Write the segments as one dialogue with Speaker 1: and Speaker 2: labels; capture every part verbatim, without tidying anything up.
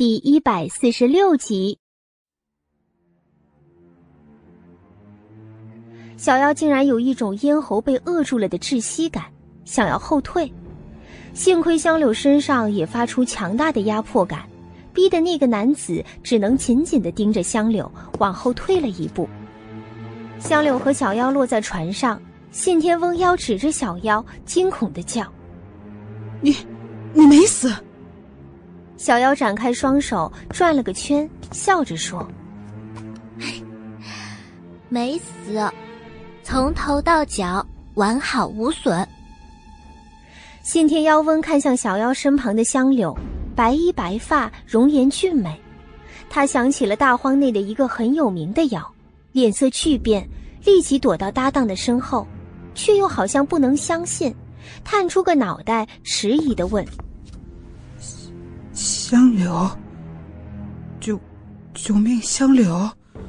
Speaker 1: 第一百四十六集。小妖竟然有一种咽喉被扼住了的窒息感，想要后退。幸亏香柳身上也发出强大的压迫感，逼得那个男子只能紧紧地盯着香柳，往后退了一步。香柳和小妖落在船上，信天翁妖指着小妖，惊恐地叫：“
Speaker 2: 你，你没死！”
Speaker 1: 小妖展开双手，转了个圈，笑着说：“
Speaker 3: 没死，从头到脚完好无损。”
Speaker 1: 信天妖翁看向小妖身旁的香柳，白衣白发，容颜俊美。他想起了大荒内的一个很有名的妖，脸色巨变，立即躲到搭档的身后，却又好像不能相信，探出个脑袋，迟疑地问：“
Speaker 2: 香柳，救救命！香柳！”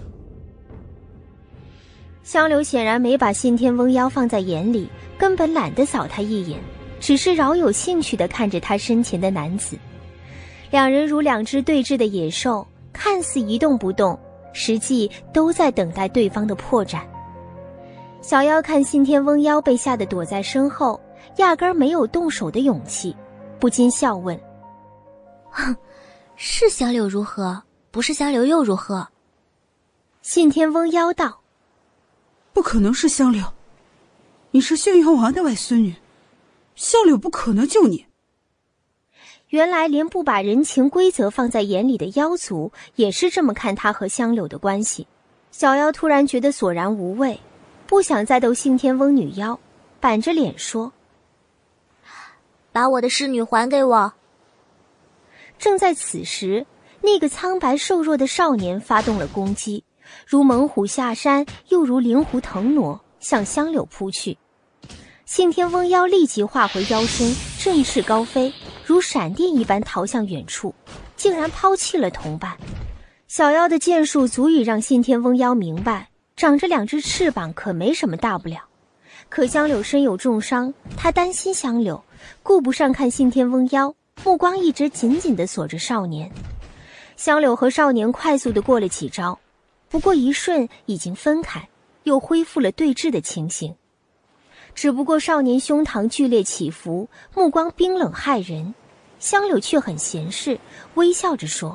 Speaker 1: 香柳显然没把信天翁妖放在眼里，根本懒得扫他一眼，只是饶有兴趣地看着他身前的男子。两人如两只对峙的野兽，看似一动不动，实际都在等待对方的破绽。小妖看信天翁妖被吓得躲在身后，压根儿没有动手的勇气，不禁笑问：“
Speaker 3: 哼，是香柳如何？不是香柳又如何？”
Speaker 1: 信天翁妖道：“
Speaker 2: 不可能是香柳，你是轩辕王的外孙女，香柳不可能救你。”
Speaker 1: 原来连不把人情规则放在眼里的妖族也是这么看他和香柳的关系。小妖突然觉得索然无味，不想再斗信天翁女妖，板着脸说：“
Speaker 3: 把我的侍女还给我。”
Speaker 1: 正在此时，那个苍白瘦弱的少年发动了攻击，如猛虎下山，又如灵狐腾挪，向香柳扑去。信天翁妖立即化回妖身，振翅高飞，如闪电一般逃向远处，竟然抛弃了同伴。小妖的剑术足以让信天翁妖明白，长着两只翅膀可没什么大不了。可香柳身有重伤，他担心香柳，顾不上看信天翁妖，目光一直紧紧地锁着少年。香柳和少年快速地过了几招，不过一瞬已经分开，又恢复了对峙的情形。只不过少年胸膛剧烈起伏，目光冰冷骇人，香柳却很闲适，微笑着说：“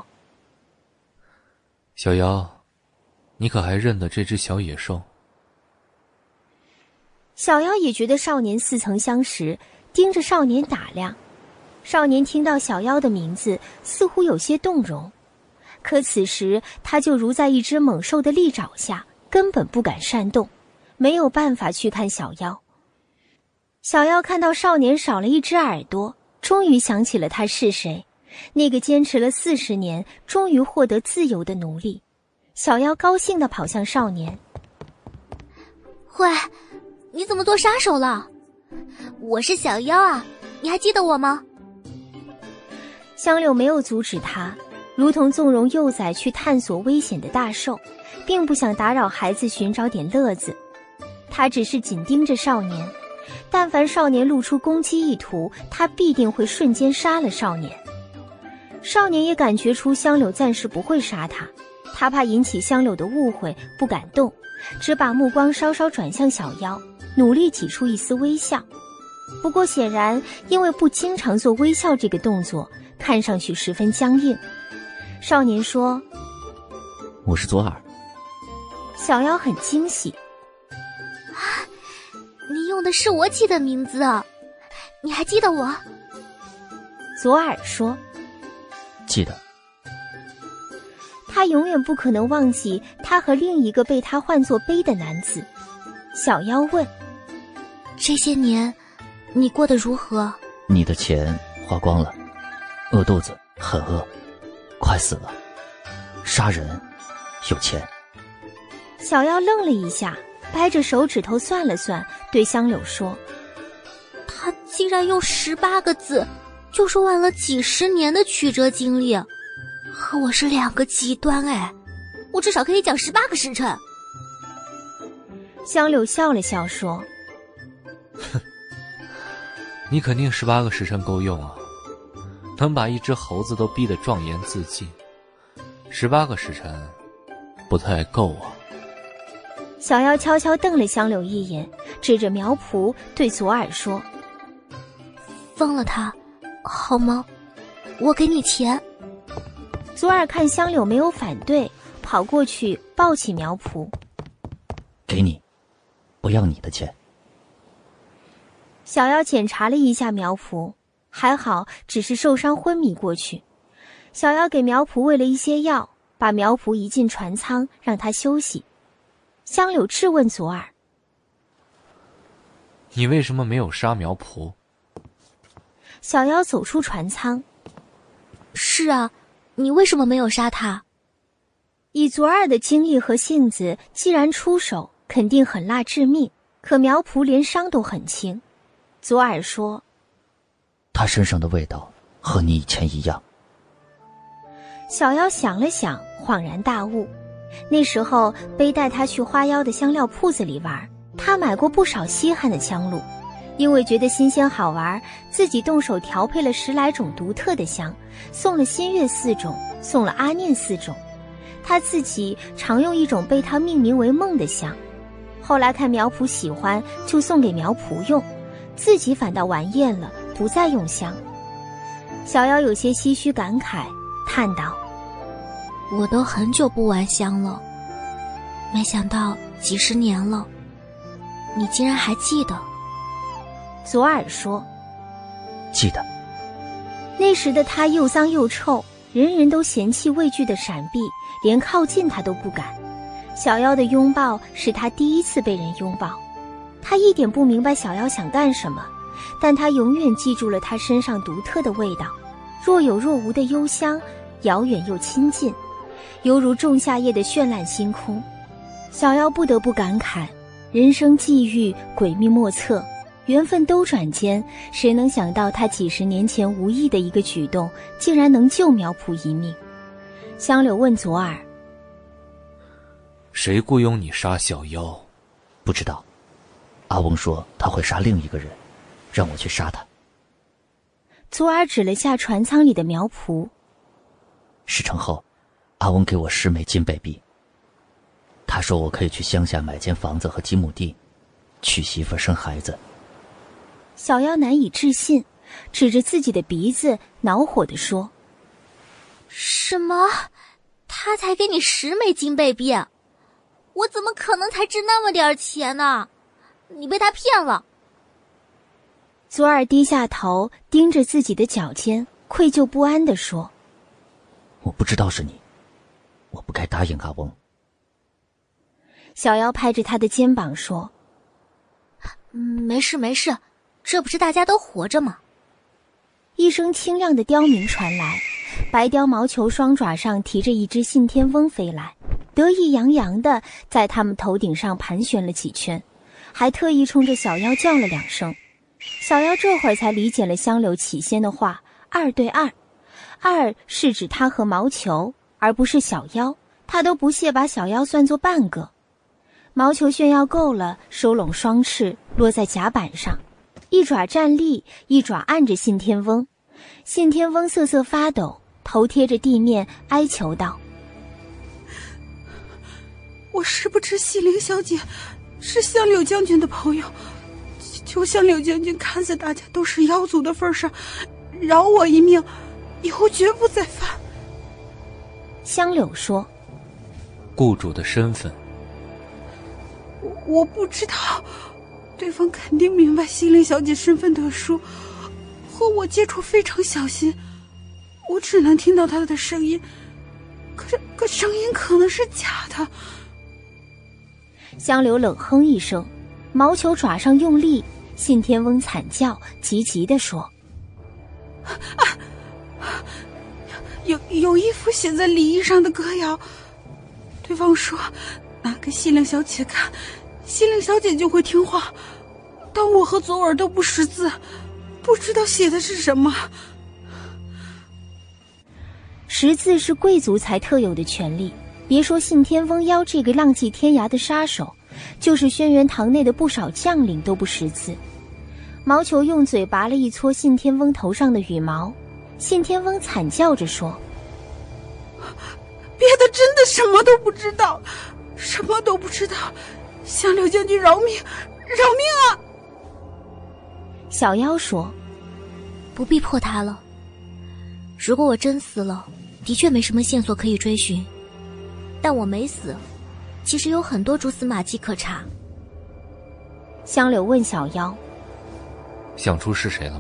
Speaker 4: 小妖，你可还认得这只小野兽？”
Speaker 1: 小妖也觉得少年似曾相识，盯着少年打量。少年听到小妖的名字，似乎有些动容，可此时他就如在一只猛兽的利爪下，根本不敢擅动，没有办法去看小妖。小妖看到少年少了一只耳朵，终于想起了他是谁，那个坚持了四十年，终于获得自由的奴隶。小妖高兴地跑向少年：“
Speaker 3: 喂，你怎么做杀手了？我是小妖啊，你还记得我吗？”
Speaker 1: 香柳没有阻止他，如同纵容幼崽去探索危险的大兽，并不想打扰孩子寻找点乐子。他只是紧盯着少年，但凡少年露出攻击意图，他必定会瞬间杀了少年。少年也感觉出香柳暂时不会杀他，他怕引起香柳的误会，不敢动，只把目光稍稍转向小妖，努力挤出一丝微笑。不过显然因为不经常做微笑这个动作，看上去十分僵硬。少年说：“
Speaker 5: 我是左耳。”
Speaker 1: 小妖很惊喜：“
Speaker 3: 啊，你用的是我起的名字啊，你还记得我？”
Speaker 1: 左耳说：“
Speaker 5: 记得。”
Speaker 1: 他永远不可能忘记他和另一个被他唤作悲的男子。小妖问：“
Speaker 3: 这些年你过得如何？”
Speaker 5: 你的钱花光了，饿肚子，很饿，快死了，杀人，有钱。
Speaker 1: 小妖愣了一下，掰着手指头算了算，对香柳说：“
Speaker 3: 他竟然用十八个字就说完了几十年的曲折经历，和我是两个极端哎，我至少可以讲十八个时辰。”
Speaker 1: 香柳笑了笑说：“
Speaker 4: 哼，你肯定十八个时辰够用啊， 能把一只猴子都逼得壮言自尽，十八个时辰不太够啊。
Speaker 1: 小妖悄悄瞪了香柳一眼，指着苗圃对左耳说：
Speaker 3: 放了他好吗？我给你钱。
Speaker 1: 左耳看香柳没有反对，跑过去抱起苗圃。
Speaker 5: 给你，不要你的钱。
Speaker 1: 小妖检查了一下苗圃，还好只是受伤昏迷过去。小妖给苗圃喂了一些药，把苗圃移进船舱，让他休息。香柳质问左耳：
Speaker 4: 你为什么没有杀苗圃？
Speaker 1: 小妖走出船舱。
Speaker 3: 是啊，你为什么没有杀他？
Speaker 1: 以左耳的精力和性子，既然出手，肯定狠辣致命。可苗圃连伤都很轻。左耳说：
Speaker 5: 他身上的味道和你以前一样。
Speaker 1: 小妖想了想，恍然大悟。那时候背带他去花妖的香料铺子里玩，他买过不少稀罕的香露，因为觉得新鲜好玩，自己动手调配了十来种独特的香，送了新月四种，送了阿念四种。他自己常用一种被他命名为梦的香，后来看苗圃喜欢，就送给苗圃用，自己反倒玩厌了，不再用香。小妖有些唏嘘感慨，叹道：
Speaker 3: 我都很久不玩香了，没想到几十年了，你竟然还记得。
Speaker 1: 左耳说：
Speaker 5: 记得。
Speaker 1: 那时的他又脏又臭，人人都嫌弃畏惧的闪避，连靠近他都不敢。小妖的拥抱是他第一次被人拥抱，他一点不明白小妖想干什么，但他永远记住了他身上独特的味道，若有若无的幽香，遥远又亲近，犹如仲夏夜的绚烂星空。小妖不得不感慨，人生际遇诡秘莫测，缘分兜转间，谁能想到他几十年前无意的一个举动，竟然能救苗圃一命。香柳问左耳：
Speaker 4: 谁雇佣你杀小妖？
Speaker 5: 不知道，阿翁说他会杀另一个人，让我去杀他。
Speaker 1: 左耳指了下船舱里的苗圃。
Speaker 5: 事成后，阿翁给我十枚金贝币，他说我可以去乡下买间房子和几亩地，娶媳妇生孩子。
Speaker 1: 小妖难以置信，指着自己的鼻子恼火地说：
Speaker 3: 什么？他才给你十枚金贝币，我怎么可能才值那么点钱呢？你被他骗了。
Speaker 1: 左耳低下头，盯着自己的脚尖，愧疚不安地说：
Speaker 5: 我不知道是你，我不该答应阿翁。
Speaker 1: 小妖拍着他的肩膀说：
Speaker 3: 嗯，没事没事，这不是大家都活着吗？
Speaker 1: 一声清亮的雕鸣传来，白雕毛球双爪上提着一只信天翁飞来，得意洋洋地在他们头顶上盘旋了几圈，还特意冲着小妖叫了两声。小妖这会儿才理解了香柳起先的话，二对二，二是指他和毛球，而不是小妖，他都不屑把小妖算作半个。毛球炫耀够了，收拢双翅，落在甲板上，一爪站立，一爪按着信天翁。信天翁瑟瑟发抖，头贴着地面，哀求道：
Speaker 2: 我实不知西陵小姐是香柳将军的朋友，求香柳将军看在大家都是妖族的份上，饶我一命，以后绝不再犯。
Speaker 1: 香柳说：
Speaker 4: 雇主的身份
Speaker 2: 我我不知道，对方肯定明白西陵小姐身份特殊，和我接触非常小心，我只能听到她的声音，可是可声音可能是假的。
Speaker 1: 香柳冷哼一声，毛球爪上用力，信天翁惨叫，急急地说：
Speaker 2: 啊，有有一幅写在礼衣上的歌谣，对方说拿给西陵小姐看，西陵小姐就会听话，但我和左耳都不识字，不知道写的是什么。
Speaker 1: 识字是贵族才特有的权利，别说信天翁妖这个浪迹天涯的杀手，就是轩辕堂内的不少将领都不识字。毛球用嘴拔了一撮信天翁头上的羽毛， 信天翁惨叫着说：
Speaker 2: 别的真的什么都不知道，什么都不知道，香柳将军饶命，饶命啊！
Speaker 1: 小妖说：
Speaker 3: 不必破他了，如果我真死了，的确没什么线索可以追寻，但我没死，其实有很多蛛丝马迹可查。
Speaker 1: 香柳问小妖：
Speaker 4: 想出是谁了吗？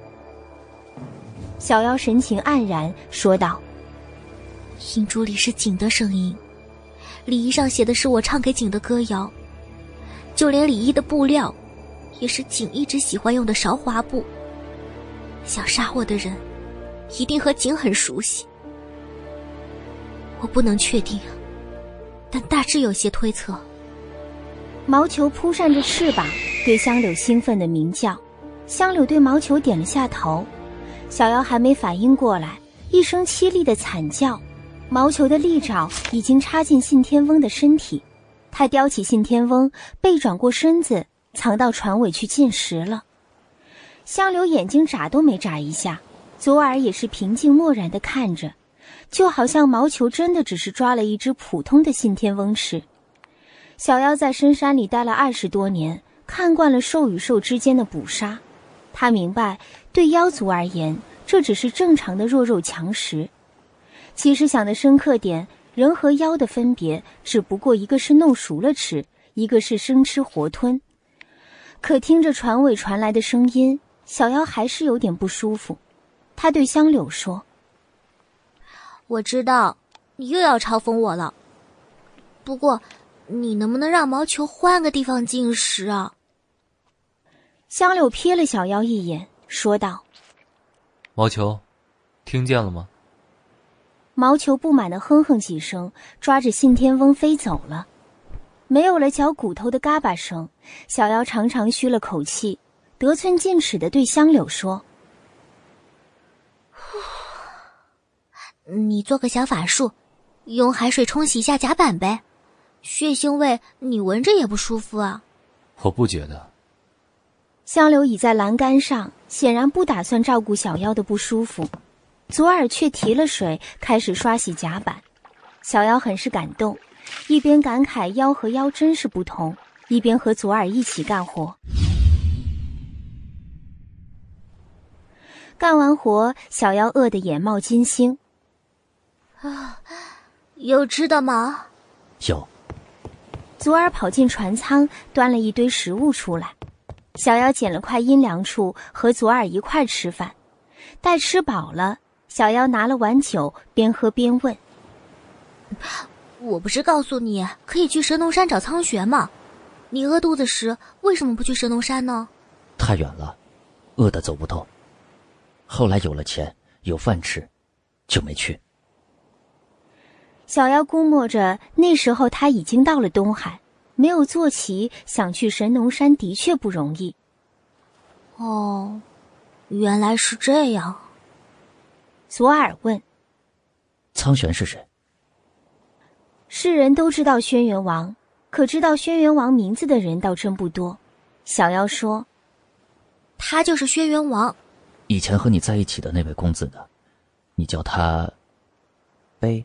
Speaker 1: 小妖神情黯然说道：
Speaker 3: 银珠里是景的声音，礼衣上写的是我唱给景的歌谣，就连礼衣的布料也是景一直喜欢用的韶华布。想杀我的人一定和景很熟悉，我不能确定，但大致有些推测。
Speaker 1: 毛球扑扇着翅膀，对香柳兴奋地鸣叫。香柳对毛球点了下头。小妖还没反应过来，一声凄厉的惨叫，毛球的利爪已经插进信天翁的身体。他叼起信天翁，背转过身子，藏到船尾去进食了。香柳眼睛眨都没眨一下，左耳也是平静漠然地看着，就好像毛球真的只是抓了一只普通的信天翁吃。小妖在深山里待了二十多年，看惯了兽与兽之间的捕杀，他明白，对妖族而言，这只是正常的弱肉强食。其实想得深刻点，人和妖的分别只不过一个是弄熟了吃，一个是生吃活吞。可听着船尾传来的声音，小妖还是有点不舒服。他对香柳说：
Speaker 3: 我知道你又要嘲讽我了，不过你能不能让毛球换个地方进食啊？
Speaker 1: 香柳瞥了小妖一眼，说道：
Speaker 4: 毛球，听见了吗？
Speaker 1: 毛球不满地哼哼几声，抓着信天翁飞走了。没有了嚼骨头的嘎巴声，小妖长长吁了口气，得寸进尺地对香柳说：
Speaker 3: 你做个小法术，用海水冲洗一下甲板呗，血腥味你闻着也不舒服啊。
Speaker 4: 我不觉得。
Speaker 1: 香柳倚在栏杆上，显然不打算照顾小妖的不舒服，左耳却提了水开始刷洗甲板。小妖很是感动，一边感慨妖和妖真是不同，一边和左耳一起干活。干完活，小妖饿得眼冒金星。
Speaker 3: 啊，有吃的吗？
Speaker 5: 有。
Speaker 1: 左耳跑进船舱，端了一堆食物出来。小妖捡了块阴凉处，和左耳一块吃饭。待吃饱了，小妖拿了碗酒，边喝边问：
Speaker 3: 我不是告诉你可以去神农山找苍玄吗？你饿肚子时为什么不去神农山呢？
Speaker 5: 太远了，饿得走不动。后来有了钱，有饭吃，就没去。
Speaker 1: 小妖估摸着那时候他已经到了东海，没有坐骑，想去神农山的确不容易。
Speaker 3: 哦，原来是这样。
Speaker 1: 左耳问：
Speaker 5: 苍玄是谁？
Speaker 1: 世人都知道轩辕王，可知道轩辕王名字的人倒真不多。小妖说：
Speaker 3: 他就是轩辕王。
Speaker 5: 以前和你在一起的那位公子呢？你叫他悲。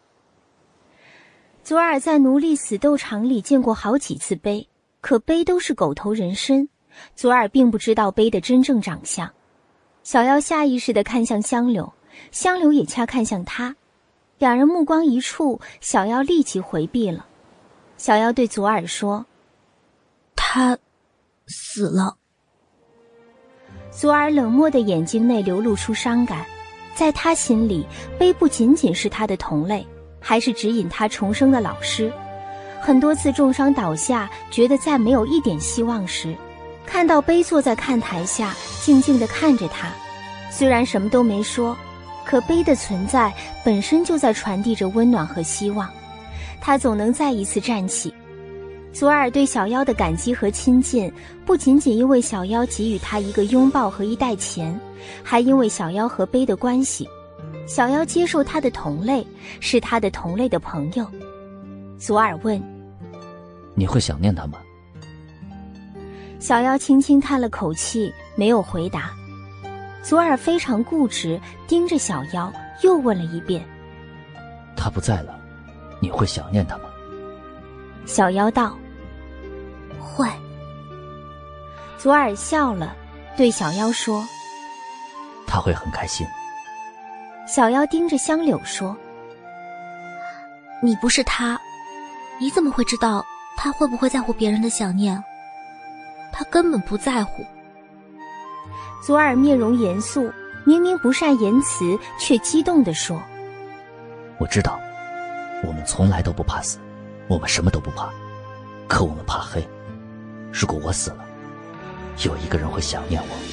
Speaker 1: 左耳在奴隶死斗场里见过好几次悲，可悲都是狗头人身，左耳并不知道悲的真正长相。小妖下意识地看向香柳，香柳也恰看向他，两人目光一触，小妖立即回避了。小妖对左耳说：
Speaker 3: 他死了。
Speaker 1: 左耳冷漠的眼睛内流露出伤感，在他心里，悲不仅仅是他的同类，还是指引他重生的老师。很多次重伤倒下，觉得再没有一点希望时，看到悲坐在看台下，静静地看着他，虽然什么都没说，可悲的存在本身就在传递着温暖和希望，他总能再一次站起。左耳对小妖的感激和亲近，不仅仅因为小妖给予他一个拥抱和一袋钱，还因为小妖和悲的关系。小妖接受他的同类，是他的同类的朋友。左耳问：
Speaker 5: 你会想念他吗？
Speaker 1: 小妖轻轻叹了口气，没有回答。 左耳非常固执，盯着小妖，又问了一遍：“
Speaker 5: 他不在了，你会想念他吗？”
Speaker 1: 小妖道：“
Speaker 3: 会。”
Speaker 1: 左耳笑了，对小妖说：“
Speaker 5: 他会很开心。”
Speaker 1: 小妖盯着香柳说：“
Speaker 3: 你不是他，你怎么会知道他会不会在乎别人的想念？他根本不在乎。”
Speaker 1: 左耳面容严肃，明明不善言辞，却激动地说：“
Speaker 5: 我知道，我们从来都不怕死，我们什么都不怕，可我们怕黑。如果我死了，有一个人会想念我。”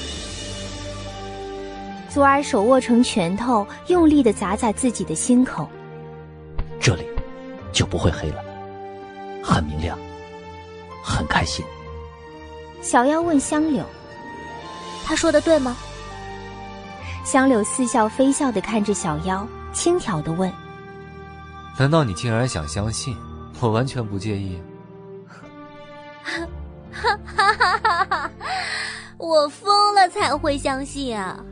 Speaker 1: 左耳手握成拳头，用力地砸在自己的心口。
Speaker 5: 这里就不会黑了，很明亮，很开心。
Speaker 1: 小妖问香柳：“
Speaker 3: 他说的对吗？”
Speaker 1: 香柳似笑非笑地看着小妖，轻佻地问：“
Speaker 4: 难道你竟然想相信？我完全不介意。”
Speaker 3: 哈哈哈哈哈！我疯了才会相信啊！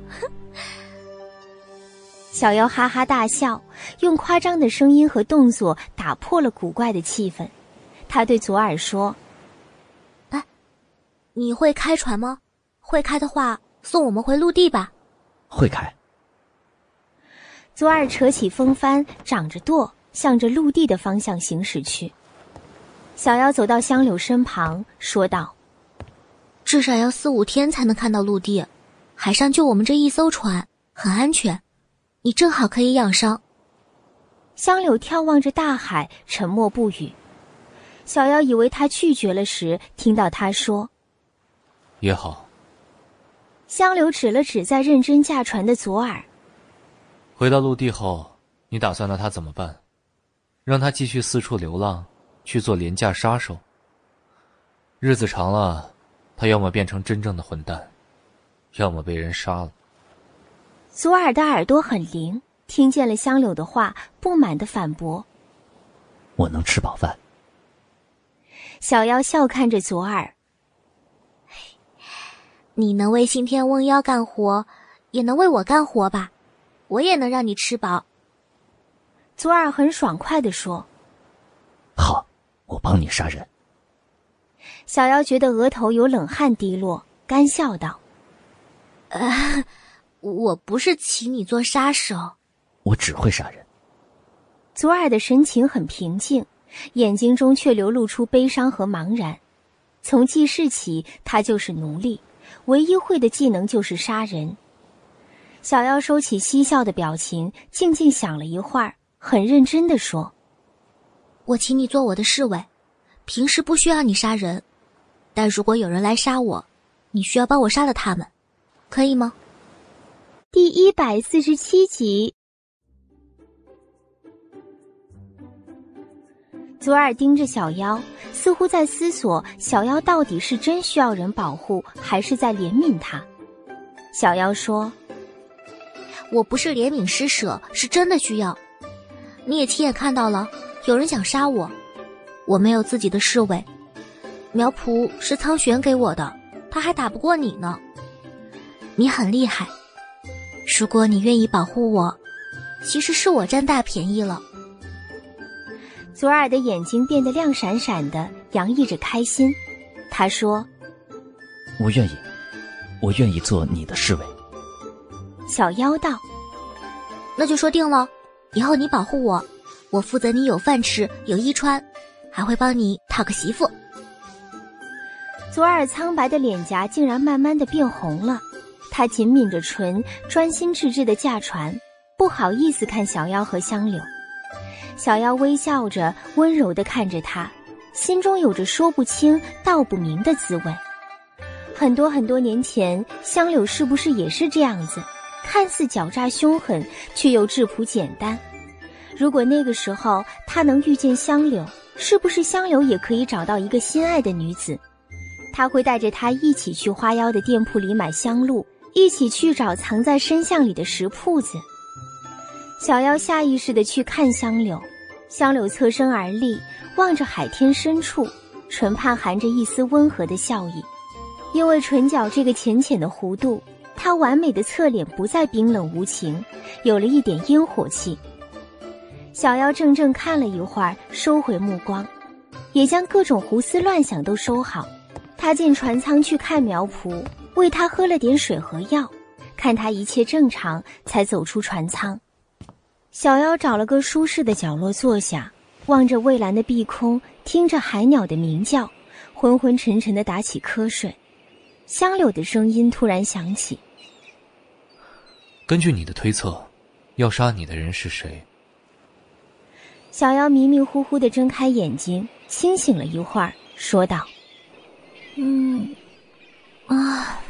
Speaker 1: 小妖哈哈大笑，用夸张的声音和动作打破了古怪的气氛。他对左耳说：“
Speaker 3: 哎，你会开船吗？会开的话，送我们回陆地吧。”“
Speaker 5: 会开。”
Speaker 1: 左耳扯起风帆，长着舵，向着陆地的方向行驶去。小妖走到香柳身旁，说道：“
Speaker 3: 至少要四五天才能看到陆地，海上就我们这一艘船，很安全。你正好可以养伤。”
Speaker 1: 香柳眺望着大海，沉默不语。小妖以为他拒绝了时，听到他说：“
Speaker 4: 也好。”
Speaker 1: 香柳指了指在认真驾船的左耳：“
Speaker 4: 回到陆地后，你打算拿他怎么办？让他继续四处流浪，去做廉价杀手？日子长了，他要么变成真正的混蛋，要么被人杀了。”
Speaker 1: 左耳的耳朵很灵，听见了香柳的话，不满地反驳：“
Speaker 5: 我能吃饱饭。”
Speaker 1: 小妖笑看着左耳：“
Speaker 3: 你能为信天翁妖干活，也能为我干活吧？我也能让你吃饱。”
Speaker 1: 左耳很爽快地说：“
Speaker 5: 好，我帮你杀人。”
Speaker 1: 小妖觉得额头有冷汗滴落，干笑道：“
Speaker 3: 呃，我不是请你做杀手。”“
Speaker 5: 我只会杀人。”
Speaker 1: 左耳的神情很平静，眼睛中却流露出悲伤和茫然。从记事起，他就是奴隶，唯一会的技能就是杀人。小妖收起嬉笑的表情，静静想了一会儿，很认真地说：“
Speaker 3: 我请你做我的侍卫，平时不需要你杀人，但如果有人来杀我，你需要帮我杀了他们，可以吗？”
Speaker 1: 第一百四十七集。左耳盯着小妖，似乎在思索小妖到底是真需要人保护，还是在怜悯他。小妖说：“
Speaker 3: 我不是怜悯施舍，是真的需要。你也亲眼看到了，有人想杀我，我没有自己的侍卫，苗圃是苍玄给我的，他还打不过你呢。你很厉害，如果你愿意保护我，其实是我占大便宜了。”
Speaker 1: 左耳的眼睛变得亮闪闪的，洋溢着开心。他说：“
Speaker 5: 我愿意，我愿意做你的侍卫。”
Speaker 1: 小妖道：“
Speaker 3: 那就说定了，以后你保护我，我负责你有饭吃，有衣穿，还会帮你讨个媳妇。”
Speaker 1: 左耳苍白的脸颊竟然慢慢的变红了，他紧抿着唇，专心致志地驾船，不好意思看小妖和香柳。小妖微笑着，温柔地看着他，心中有着说不清道不明的滋味。很多很多年前，香柳是不是也是这样子，看似狡诈凶狠，却又质朴简单？如果那个时候他能遇见香柳，是不是香柳也可以找到一个心爱的女子？他会带着她一起去花妖的店铺里买香露，一起去找藏在深巷里的石铺子。小妖下意识地去看香柳，香柳侧身而立，望着海天深处，唇畔含着一丝温和的笑意。因为唇角这个浅浅的弧度， 他完美的侧脸不再冰冷无情，有了一点烟火气。小妖怔怔看了一会儿，收回目光，也将各种胡思乱想都收好。他进船舱去看苗圃，为他喝了点水和药，看他一切正常，才走出船舱。小妖找了个舒适的角落坐下，望着蔚蓝的碧空，听着海鸟的鸣叫，昏昏沉沉地打起瞌睡。香柳的声音突然响起：
Speaker 4: 根据你的推测，要杀你的人是谁？
Speaker 1: 小妖迷迷糊糊地睁开眼睛，清醒了一会儿，说道：
Speaker 3: 嗯，啊，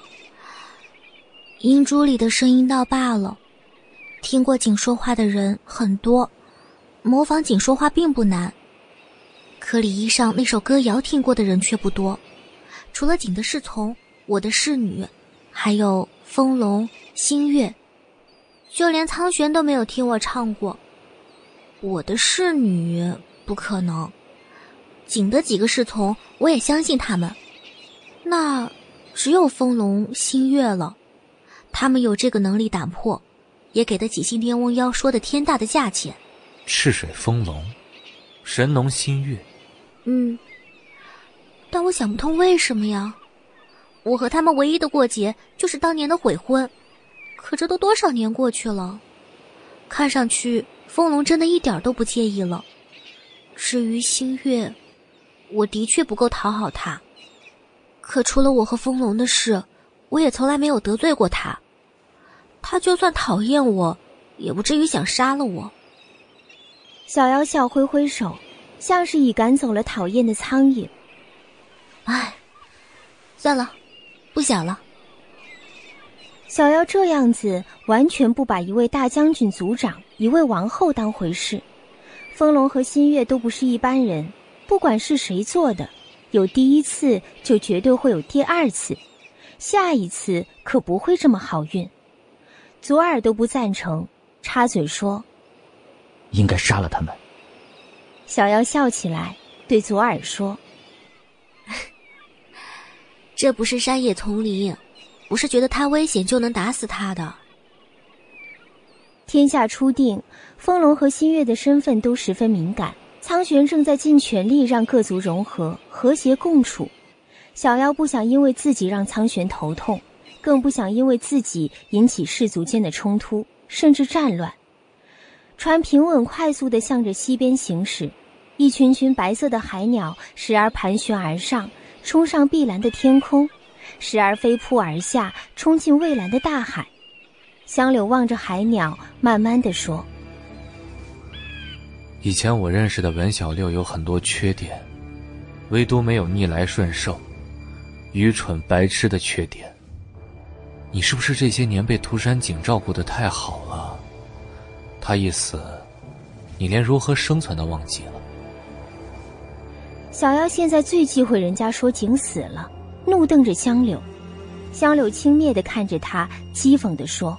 Speaker 3: 银珠里的声音倒罢了，听过景说话的人很多，模仿景说话并不难。可李衣上那首歌谣听过的人却不多，除了景的侍从、我的侍女，还有风龙、星月，就连苍玄都没有听我唱过。我的侍女不可能，景的几个侍从我也相信他们，那只有风龙、星月了。他们有这个能力打破，也给得起信天翁妖说的天大的价钱。
Speaker 4: 赤水风龙、神农星月，
Speaker 3: 嗯，但我想不通为什么呀？我和他们唯一的过节就是当年的悔婚，可这都多少年过去了，看上去风龙真的一点都不介意了。至于星月，我的确不够讨好他，可除了我和风龙的事，我也从来没有得罪过他。他就算讨厌我，也不至于想杀了我。
Speaker 1: 小妖笑挥挥手，像是已赶走了讨厌的苍蝇。
Speaker 3: 唉，算了，不想了。
Speaker 1: 小妖这样子完全不把一位大将军族长、一位王后当回事。风龙和新月都不是一般人，不管是谁做的，有第一次就绝对会有第二次，下一次可不会这么好运。左耳都不赞成，插嘴说：
Speaker 5: 应该杀了他们。
Speaker 1: 小妖笑起来，对左耳说：
Speaker 3: 这不是山野丛林，不是觉得他危险就能打死他的。
Speaker 1: 天下初定，风龙和新月的身份都十分敏感，苍玄正在尽全力让各族融合，和谐共处。小妖不想因为自己让苍玄头痛，更不想因为自己引起氏族间的冲突，甚至战乱。船平稳快速地向着西边行驶，一群群白色的海鸟时而盘旋而上，冲上碧蓝的天空，时而飞扑而下，冲进蔚蓝的大海。香柳望着海鸟，慢慢地说：
Speaker 4: 以前我认识的文小六有很多缺点，唯独没有逆来顺受、愚蠢白痴的缺点。你是不是这些年被涂山璟照顾得太好了？他一死，你连如何生存都忘记了。
Speaker 1: 小妖现在最忌讳人家说景死了，怒瞪着香柳。香柳轻蔑地看着他，讥讽地说：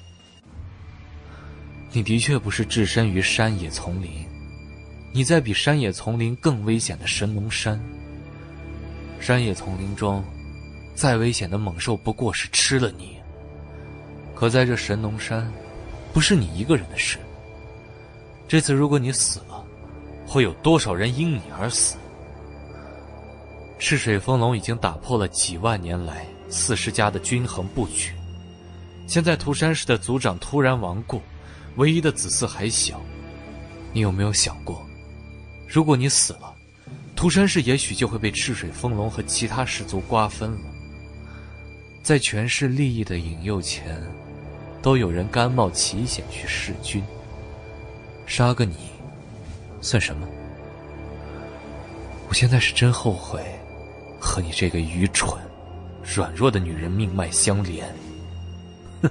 Speaker 4: 你的确不是置身于山野丛林，你在比山野丛林更危险的神农山。山野丛林中再危险的猛兽不过是吃了你，可在这神农山不是你一个人的事。这次如果你死了，会有多少人因你而死？赤水风龙已经打破了几万年来四世家的均衡布局，现在涂山氏的族长突然亡故，唯一的子嗣还小。你有没有想过，如果你死了，涂山氏也许就会被赤水风龙和其他氏族瓜分了。在权势利益的引诱前，都有人甘冒奇险去弑君，杀个你算什么？我现在是真后悔和你这个愚蠢软弱的女人命脉相连。哼，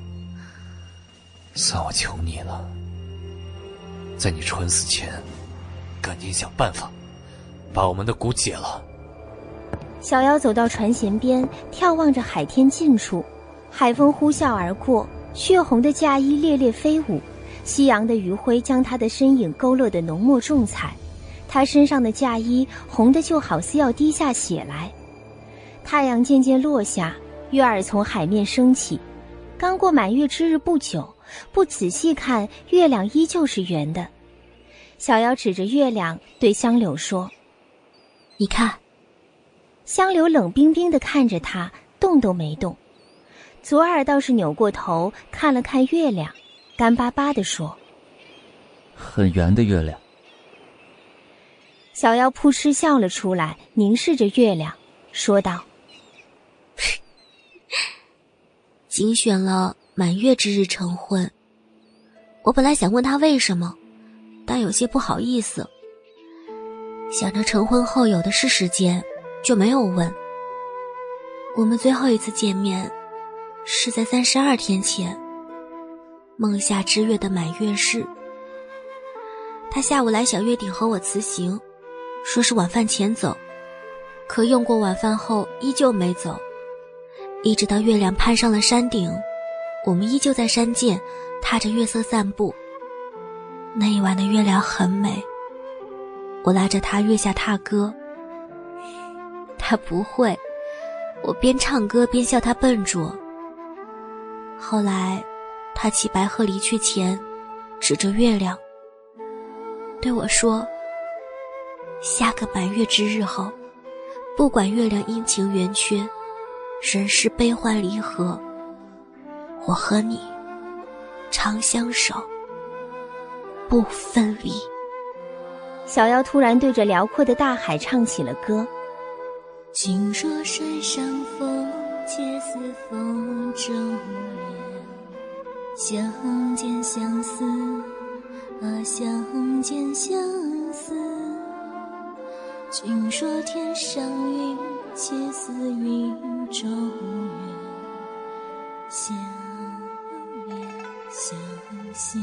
Speaker 4: 算我求你了，在你蠢死前赶紧想办法把我们的蛊解了。
Speaker 1: 小妖走到船舷边，眺望着海天近处，海风呼啸而过，血红的嫁衣猎猎飞舞，夕阳的余晖将他的身影勾勒得浓墨重彩，他身上的嫁衣红的就好似要滴下血来。太阳渐渐落下，月儿从海面升起， 刚过满月之日不久，不仔细看，月亮依旧是圆的。小妖指着月亮对香柳说：“
Speaker 3: 你看。”
Speaker 1: 香柳冷冰冰地看着他，动都没动。左耳倒是扭过头看了看月亮，干巴巴地说：“
Speaker 5: 很圆的月亮。”
Speaker 1: 小妖扑哧笑了出来，凝视着月亮，说道：“
Speaker 3: 精选了满月之日成婚。我本来想问他为什么，但有些不好意思。想着成婚后有的是时间，就没有问。我们最后一次见面是在三十二天前，孟夏之月的满月日。他下午来小月顶和我辞行，说是晚饭前走，可用过晚饭后依旧没走，一直到月亮攀上了山顶，我们依旧在山涧踏着月色散步。那一晚的月亮很美，我拉着他月下踏歌，他不会，我边唱歌边笑他笨拙。后来他骑白鹤离去前，指着月亮对我说：“下个满月之日后，不管月亮阴晴圆缺，人世悲欢离合，我和你长相守，不分离。”
Speaker 1: 小妖突然对着辽阔的大海唱起了歌：“
Speaker 3: 静若山上风，且似风中莲，相见相思啊，相见相思。君若天上云，且似云中月，相恋相惜。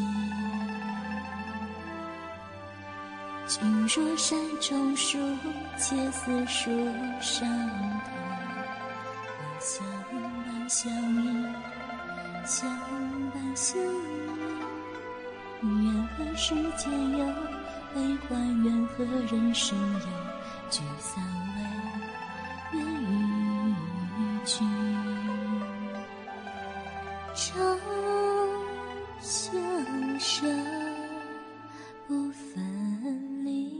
Speaker 3: 君若山中树，且似树上藤。相伴相依，相伴相依。缘何世间有悲欢，缘何人生有聚散为缘与聚，长相守不分离，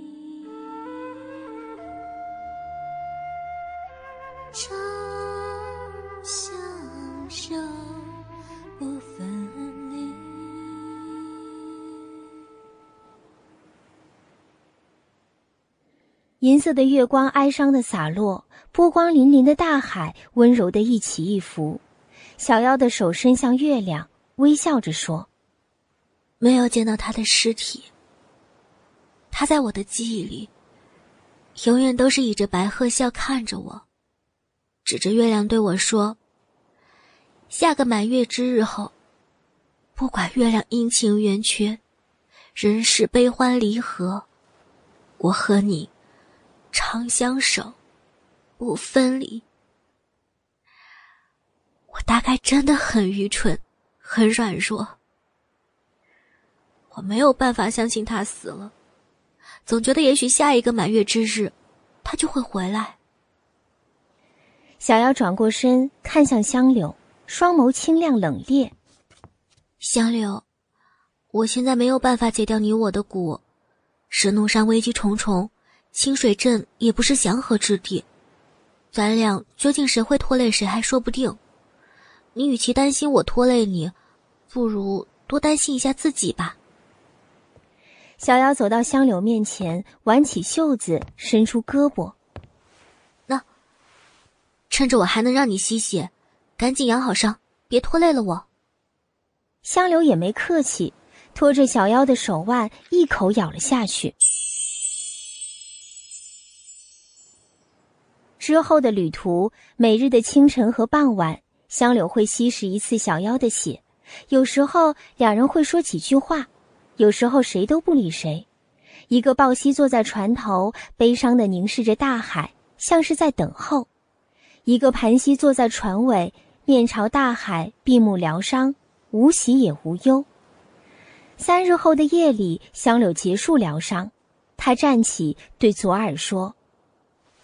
Speaker 3: 长相守不分离。
Speaker 1: 银色的月光哀伤的洒落，波光粼粼的大海温柔的一起一伏。小妖的手伸向月亮，微笑着说：“
Speaker 3: 没有见到他的尸体，他在我的记忆里永远都是倚着白鹤笑看着我，指着月亮对我说：下个满月之日后，不管月亮阴晴圆缺，人世悲欢离合，我和你长相守，不分离。”我大概真的很愚蠢，很软弱，我没有办法相信他死了，总觉得也许下一个满月之日他就会回来。
Speaker 1: 小妖转过身看向香柳，双眸清亮冷冽：“
Speaker 3: 香柳，我现在没有办法解掉你我的蛊，神农山危机重重，清水镇也不是祥和之地，咱俩究竟谁会拖累谁还说不定。你与其担心我拖累你，不如多担心一下自己吧。”
Speaker 1: 小妖走到香柳面前，挽起袖子，伸出胳膊：“
Speaker 3: 那，趁着我还能让你吸血，赶紧养好伤，别拖累了我。”
Speaker 1: 香柳也没客气，拖着小妖的手腕一口咬了下去。之后的旅途，每日的清晨和傍晚，香柳会吸食一次小妖的血，有时候两人会说几句话，有时候谁都不理谁。一个抱膝坐在船头，悲伤地凝视着大海，像是在等候；一个盘膝坐在船尾，面朝大海，闭目疗伤，无喜也无忧。三日后的夜里，香柳结束疗伤，他站起对左耳说：“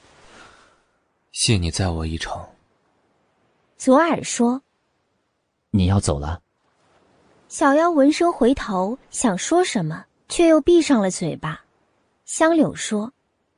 Speaker 4: 谢你载我一程。”
Speaker 1: 左耳说：“
Speaker 5: 你要走了？
Speaker 1: 小妖闻声回头，想说什么，却又闭上了嘴巴。香柳说：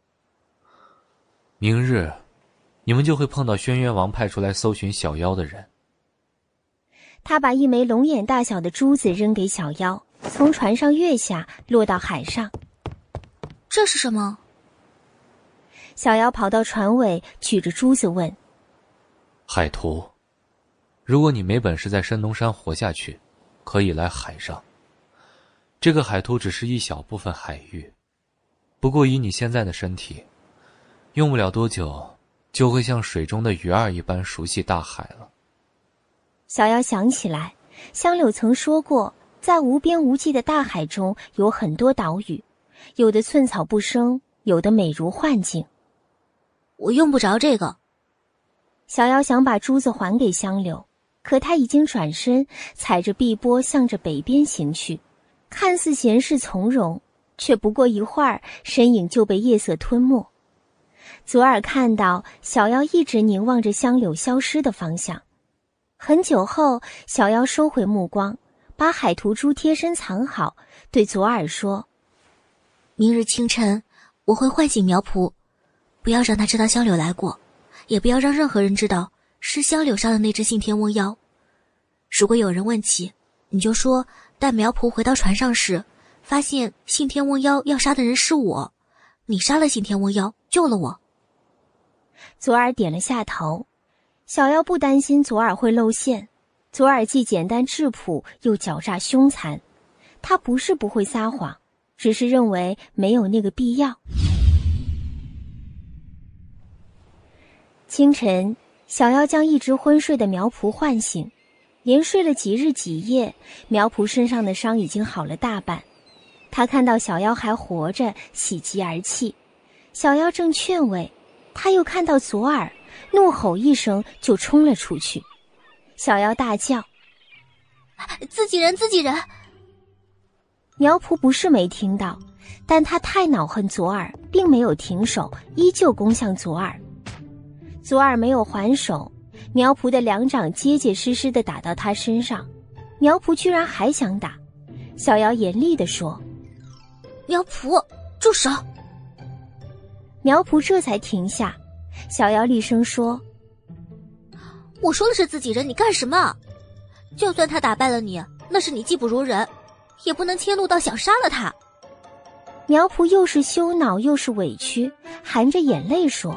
Speaker 4: 明日你们就会碰到轩辕王派出来搜寻小妖的人。
Speaker 1: 他把一枚龙眼大小的珠子扔给小妖，从船上跃下，落到海上。
Speaker 3: 这是什么？
Speaker 1: 小妖跑到船尾，举着珠子问：
Speaker 4: 海图，如果你没本事在山东山活下去，可以来海上。这个海图只是一小部分海域，不过以你现在的身体，用不了多久就会像水中的鱼儿一般熟悉大海了。
Speaker 1: 小妖想起来，香柳曾说过，在无边无际的大海中有很多岛屿，有的寸草不生，有的美如幻境。
Speaker 3: 我用不着这个。
Speaker 1: 小妖想把珠子还给香柳，可他已经转身，踩着碧波向着北边行去，看似闲适从容，却不过一会儿，身影就被夜色吞没。左耳看到小妖一直凝望着香柳消失的方向，很久后，小妖收回目光，把海图珠贴身藏好，对左耳说：
Speaker 3: 明日清晨我会唤醒苗圃，不要让他知道香柳来过，也不要让任何人知道是香柳杀了那只信天翁妖。如果有人问起，你就说带苗圃回到船上时，发现信天翁妖要杀的人是我，你杀了信天翁妖，救了我。
Speaker 1: 左耳点了下头。小妖不担心左耳会露馅，左耳既简单质朴又狡诈凶残，他不是不会撒谎，只是认为没有那个必要。清晨，小妖将一直昏睡的苗圃唤醒，连睡了几日几夜，苗圃身上的伤已经好了大半。他看到小妖还活着，喜极而泣。小妖正劝慰，他又看到左耳，怒吼一声就冲了出去。小妖大叫：
Speaker 3: 自己人，自己人！
Speaker 1: 苗圃不是没听到，但他太恼恨左耳，并没有停手，依旧攻向左耳。左耳没有还手，苗圃的两掌结结实实地打到他身上，苗圃居然还想打。小妖严厉地说：
Speaker 3: 苗圃，住手！
Speaker 1: 苗圃这才停下。小妖厉声说：
Speaker 3: 我说的是自己人，你干什么？就算他打败了你，那是你技不如人，也不能迁怒到想杀了他。
Speaker 1: 苗圃又是羞恼又是委屈，含着眼泪说：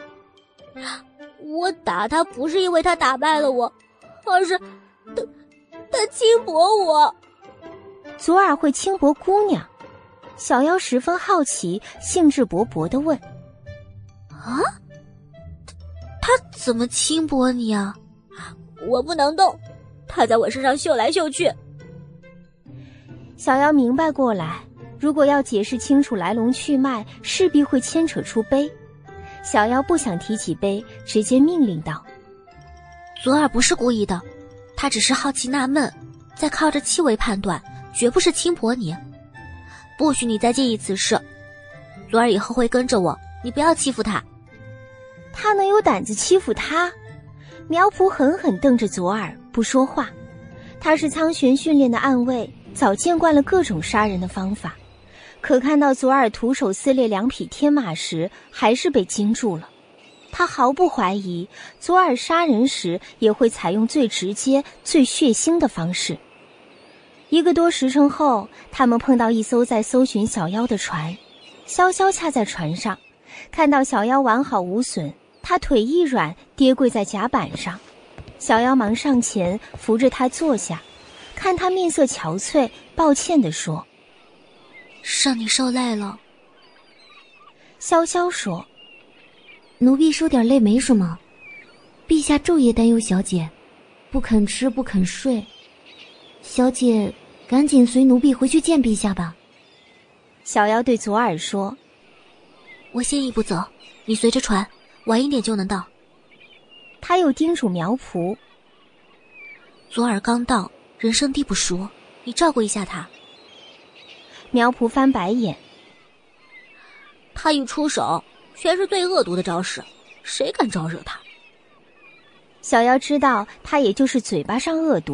Speaker 3: 我打他不是因为他打败了我，而是他他轻薄我。
Speaker 1: 左耳会轻薄姑娘？小妖十分好奇，兴致勃勃地问：
Speaker 3: 啊？他怎么轻薄你啊？我不能动，他在我身上嗅来嗅去。
Speaker 1: 小妖明白过来，如果要解释清楚来龙去脉，势必会牵扯出碑。小妖不想提起碑，直接命令道：
Speaker 3: 左耳不是故意的，他只是好奇纳闷，在靠着气味判断，绝不是轻薄你。不许你再介意此事，左耳以后会跟着我，你不要欺负他。
Speaker 1: 他能有胆子欺负他？苗圃狠狠瞪着左耳，不说话。他是苍玄训练的暗卫，早见惯了各种杀人的方法，可看到左耳徒手撕裂两匹天马时，还是被惊住了。他毫不怀疑，左耳杀人时也会采用最直接、最血腥的方式。一个多时辰后，他们碰到一艘在搜寻小妖的船，潇潇恰在船上，看到小妖完好无损，他腿一软，跌跪在甲板上。小妖忙上前扶着他坐下，看他面色憔悴，抱歉地说：
Speaker 3: 让你受累了。
Speaker 1: 潇潇说：
Speaker 6: 奴婢受点累没什么，陛下昼夜担忧小姐，不肯吃不肯睡，小姐赶紧随奴婢回去见陛下吧。
Speaker 1: 小妖对左耳说：
Speaker 3: 我先一步走，你随着船，晚一点就能到。
Speaker 1: 他又叮嘱苗圃：
Speaker 3: 左耳刚到，人生地不熟，你照顾一下他。
Speaker 1: 苗圃翻白眼：
Speaker 3: 他一出手全是最恶毒的招式，谁敢招惹他？
Speaker 1: 小妖知道他也就是嘴巴上恶毒，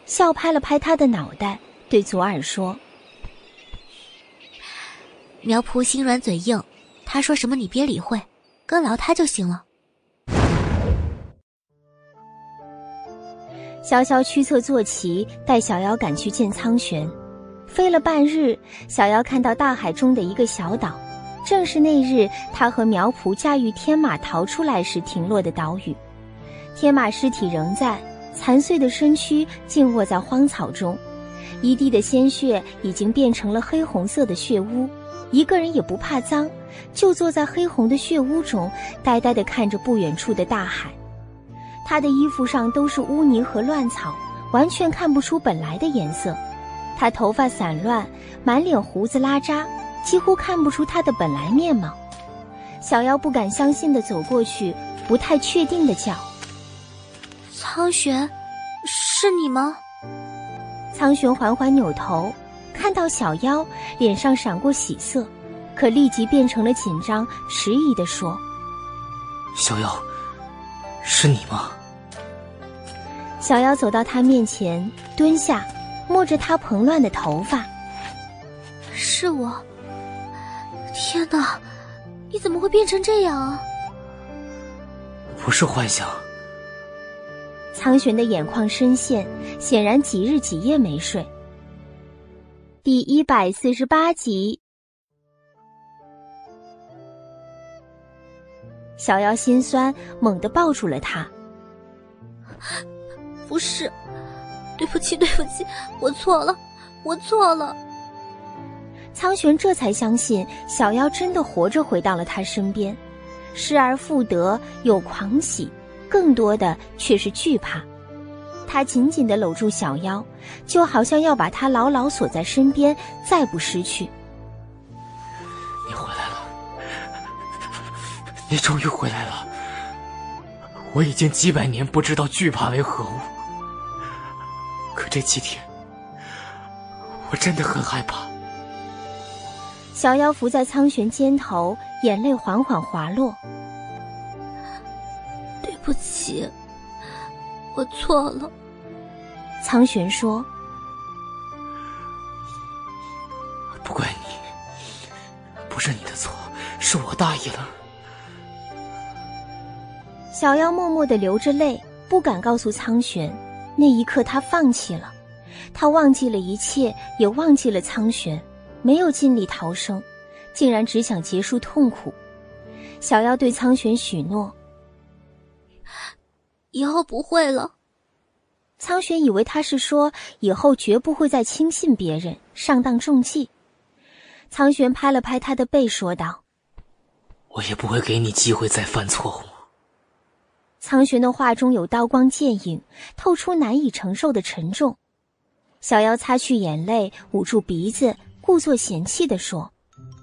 Speaker 1: 笑拍了拍他的脑袋，对左耳说：
Speaker 3: 苗圃心软嘴硬，他说什么你别理会，跟牢他就行了。
Speaker 1: 潇潇驱策坐骑，带小妖赶去见苍玄。飞了半日，小妖看到大海中的一个小岛，正是那日他和苗圃驾驭天马逃出来时停落的岛屿。天马尸体仍在，残碎的身躯静卧在荒草中，一地的鲜血已经变成了黑红色的血污。一个人也不怕脏，就坐在黑红的血污中，呆呆地看着不远处的大海。他的衣服上都是污泥和乱草，完全看不出本来的颜色。他头发散乱，满脸胡子拉碴，几乎看不出他的本来面貌。小妖不敢相信地走过去，不太确定地叫：
Speaker 3: 苍玄，是你吗？
Speaker 1: 苍玄缓缓扭头，看到小妖，脸上闪过喜色，可立即变成了紧张，迟疑地说：
Speaker 5: 小妖，是你吗？
Speaker 1: 小妖走到他面前，蹲下，摸着他蓬乱的头发。
Speaker 3: 是我。天哪，你怎么会变成这样啊？
Speaker 5: 不是幻想。
Speaker 1: 苍玄的眼眶深陷，显然几日几夜没睡。第一百四十八集。小妖心酸，猛地抱住了他。
Speaker 3: 不是，对不起对不起，我错了我错了。
Speaker 1: 苍玄这才相信小妖真的活着回到了他身边，失而复得，有狂喜，更多的却是惧怕。他紧紧地搂住小妖，就好像要把他牢牢锁在身边，再不失去。
Speaker 5: 你回来了，你终于回来了。我已经几百年不知道惧怕为何物，可这几天我真的很害怕。
Speaker 1: 小妖伏在苍玄肩头，眼泪缓缓滑落。
Speaker 3: 对不起，我错了。
Speaker 1: 苍玄说：
Speaker 5: 不怪你，不是你的错，是我大意了。
Speaker 1: 小妖默默地流着泪，不敢告诉苍玄。那一刻他放弃了，他忘记了一切，也忘记了苍玄，没有尽力逃生，竟然只想结束痛苦。小妖对苍玄许诺：
Speaker 3: 以后不会了。
Speaker 1: 苍玄以为他是说以后绝不会再轻信别人，上当中计。苍玄拍了拍他的背说道：
Speaker 5: 我也不会给你机会再犯错误。
Speaker 1: 苍玄的话中有刀光剑影，透出难以承受的沉重。小妖擦去眼泪，捂住鼻子，故作嫌弃地说：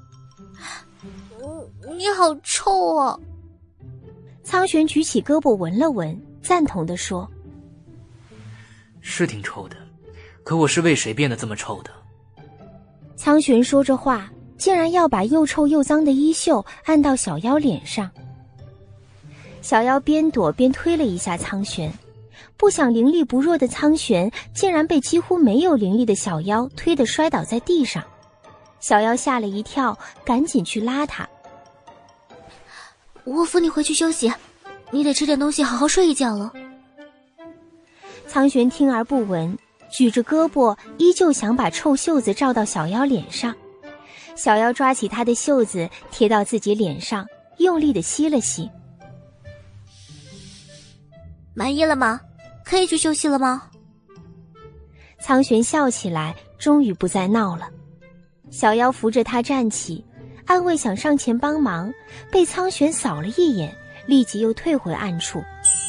Speaker 3: 你好臭啊。
Speaker 1: 苍玄举起胳膊闻了闻，赞同地说：
Speaker 5: 是挺臭的，可我是为谁变得这么臭的？
Speaker 1: 苍玄说着话，竟然要把又臭又脏的衣袖按到小妖脸上。小妖边躲边推了一下苍玄，不想灵力不弱的苍玄竟然被几乎没有灵力的小妖推得摔倒在地上。小妖吓了一跳，赶紧去拉他。
Speaker 3: 我扶你回去休息，你得吃点东西，好好睡一觉了。
Speaker 1: 苍玄听而不闻，举着胳膊依旧想把臭袖子罩到小妖脸上。小妖抓起他的袖子贴到自己脸上，用力地吸了吸。
Speaker 3: 满意了吗？可以去休息了吗？
Speaker 1: 苍玄笑起来，终于不再闹了。小妖扶着他站起，暗卫想上前帮忙，被苍玄扫了一眼，立即又退回暗处。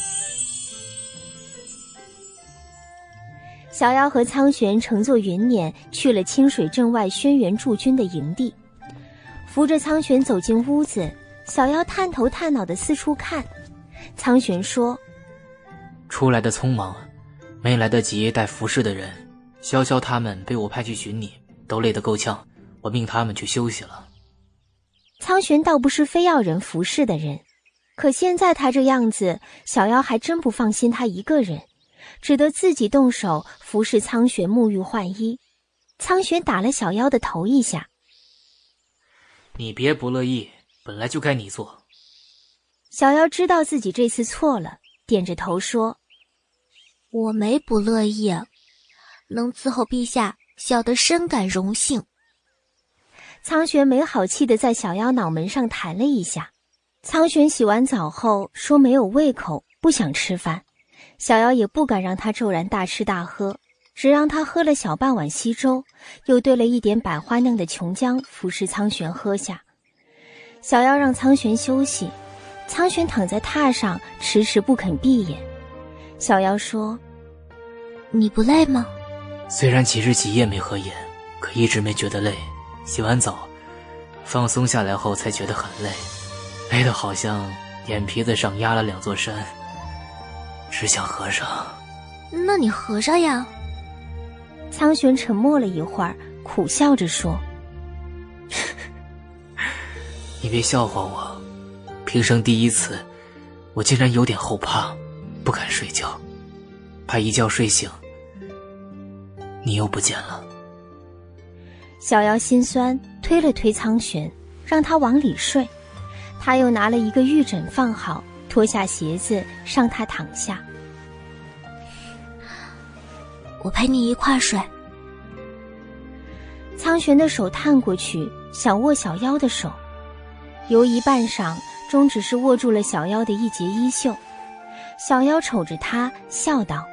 Speaker 1: 小妖和苍玄乘坐云辇去了清水镇外轩辕驻军的营地，扶着苍玄走进屋子，小妖探头探脑地四处看。苍玄说：
Speaker 5: 出来的匆忙，没来得及带服侍的人，潇潇他们被我派去寻你，都累得够呛，我命他们去休息了。
Speaker 1: 苍玄倒不是非要人服侍的人，可现在他这样子，小妖还真不放心他一个人， 只得自己动手服侍苍玄沐浴换衣。苍玄打了小妖的头一下：“
Speaker 5: 你别不乐意，本来就该你做。”
Speaker 1: 小妖知道自己这次错了，点着头说：“
Speaker 3: 我没不乐意，能伺候陛下，小的深感荣幸。”
Speaker 1: 苍玄没好气地在小妖脑门上弹了一下。苍玄洗完澡后说没有胃口，不想吃饭。小妖也不敢让他骤然大吃大喝，只让他喝了小半碗稀粥，又兑了一点百花酿的琼浆服侍苍玄喝下。小妖让苍玄休息，苍玄躺在榻上迟迟不肯闭眼。小妖说：“
Speaker 3: 你不累吗？”
Speaker 5: 虽然几日几夜没合眼，可一直没觉得累。洗完澡放松下来后才觉得很累，累得好像眼皮子上压了两座山，只想合上。
Speaker 3: 那你合上呀。
Speaker 1: 苍玄沉默了一会儿，苦笑着说：“
Speaker 5: 你别笑话我，平生第一次，我竟然有点后怕，不敢睡觉，怕一觉睡醒你又不见了。”
Speaker 1: 小妖心酸，推了推苍玄，让他往里睡。他又拿了一个玉枕放好，脱下鞋子让他躺下。
Speaker 3: 我陪你一块睡。
Speaker 1: 苍玄的手探过去，想握小妖的手，游移半晌，终只是握住了小妖的一截衣袖。小妖瞅着他，笑道：“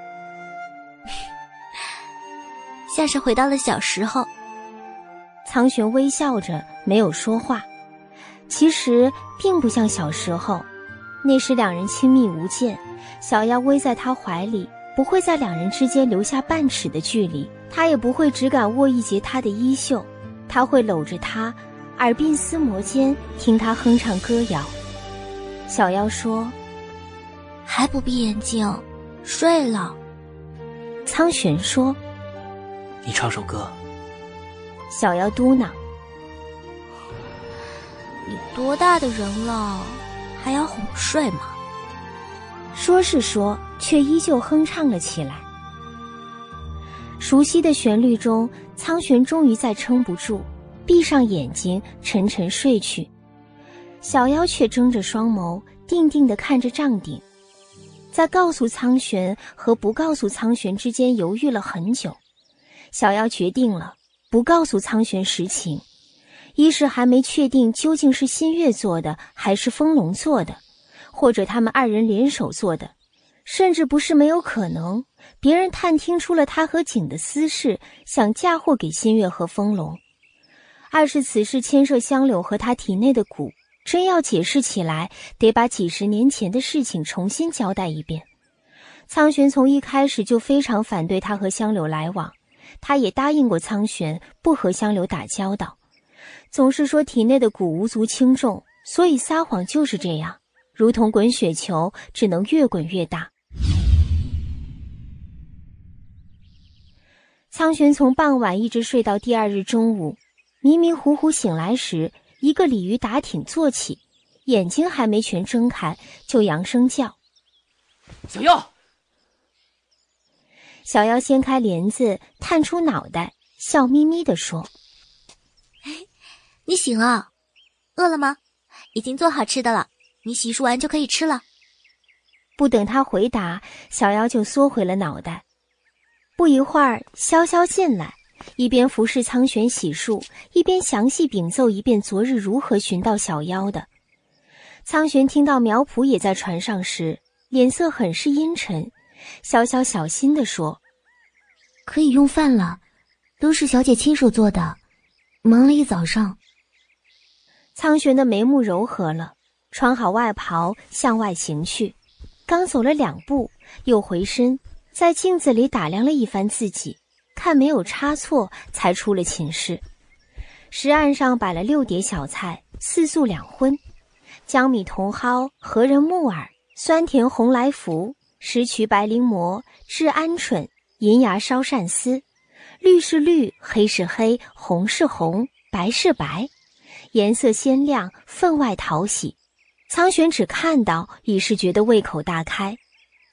Speaker 3: 像是回到了小时候。”
Speaker 1: 苍玄微笑着，没有说话。其实并不像小时候，那时两人亲密无间，小妖偎在他怀里，不会在两人之间留下半尺的距离，他也不会只敢握一截他的衣袖，他会搂着他，耳鬓厮磨间听他哼唱歌谣。小妖说：“
Speaker 3: 还不闭眼睛，睡了。”
Speaker 1: 苍玄说：“
Speaker 5: 你唱首歌。”
Speaker 1: 小妖嘟囔：“
Speaker 3: 你多大的人了，还要哄睡吗？”
Speaker 1: 说是说，却依旧哼唱了起来。熟悉的旋律中，苍玄终于再撑不住，闭上眼睛沉沉睡去。小妖却睁着双眸，定定地看着帐顶，在告诉苍玄和不告诉苍玄之间犹豫了很久。小妖决定了不告诉苍玄实情，一是还没确定究竟是新月做的还是风龙做的，或者他们二人联手做的，甚至不是没有可能，别人探听出了他和景的私事，想嫁祸给新月和风龙。二是此事牵涉香柳和他体内的蛊，真要解释起来，得把几十年前的事情重新交代一遍。苍玄从一开始就非常反对他和香柳来往，他也答应过苍玄不和香柳打交道，总是说体内的蛊无足轻重，所以撒谎就是这样，如同滚雪球，只能越滚越大。苍玄从傍晚一直睡到第二日中午，迷迷糊糊醒来时，一个鲤鱼打挺坐起，眼睛还没全睁开，就扬声叫：“
Speaker 5: 小妖！”
Speaker 1: 小妖掀开帘子，探出脑袋，笑眯眯地说：“
Speaker 3: 你醒了，饿了吗？已经做好吃的了，你洗漱完就可以吃了。”
Speaker 1: 不等他回答，小妖就缩回了脑袋。不一会儿，潇潇进来，一边服侍苍玄洗漱，一边详细禀奏一遍昨日如何寻到小妖的。苍玄听到苗圃也在船上时，脸色很是阴沉，潇潇小心地说：“
Speaker 6: 可以用饭了，都是小姐亲手做的，忙了一早上。”
Speaker 1: 苍玄的眉目柔和了，穿好外袍向外行去，刚走了两步，又回身在镜子里打量了一番自己，看没有差错，才出了寝室。石案上摆了六碟小菜，四素两荤，江米茼蒿、何仁木耳、酸甜红来福、石渠白灵蘑、炙鹌鹑、银芽烧鳝丝，绿是绿，黑是黑，红是红，白是白，颜色鲜亮，分外讨喜。苍玄只看到已是觉得胃口大开。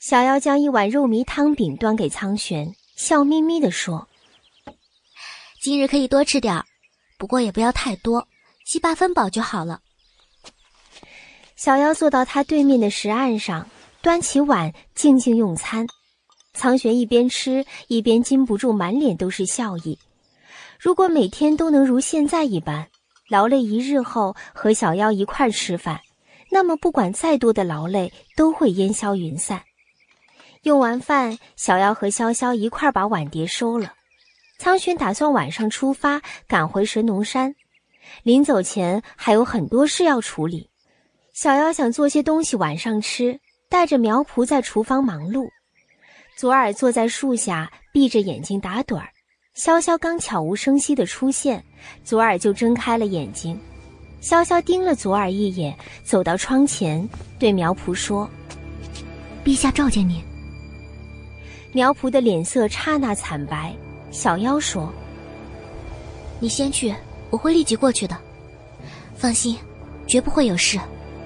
Speaker 1: 小妖将一碗肉糜汤饼端给苍玄，笑眯眯地说：
Speaker 3: 今日可以多吃点儿，不过也不要太多，七八分饱就好了。
Speaker 1: 小妖坐到他对面的石岸上，端起碗静静用餐。苍玄一边吃一边禁不住满脸都是笑意。如果每天都能如现在一般，劳累一日后和小妖一块吃饭，那么不管再多的劳累都会烟消云散。用完饭，小妖和潇潇一块把碗碟收了。苍玄打算晚上出发赶回神农山，临走前还有很多事要处理。小妖想做些东西晚上吃，带着苗圃在厨房忙碌。左耳坐在树下闭着眼睛打盹儿，潇潇刚悄无声息地出现，左耳就睁开了眼睛。潇潇盯了左耳一眼，走到窗前对苗圃说：
Speaker 6: 陛下召见你。
Speaker 1: 苗圃的脸色刹那惨白。小妖说：
Speaker 3: 你先去，我会立即过去的，放心，绝不会有事。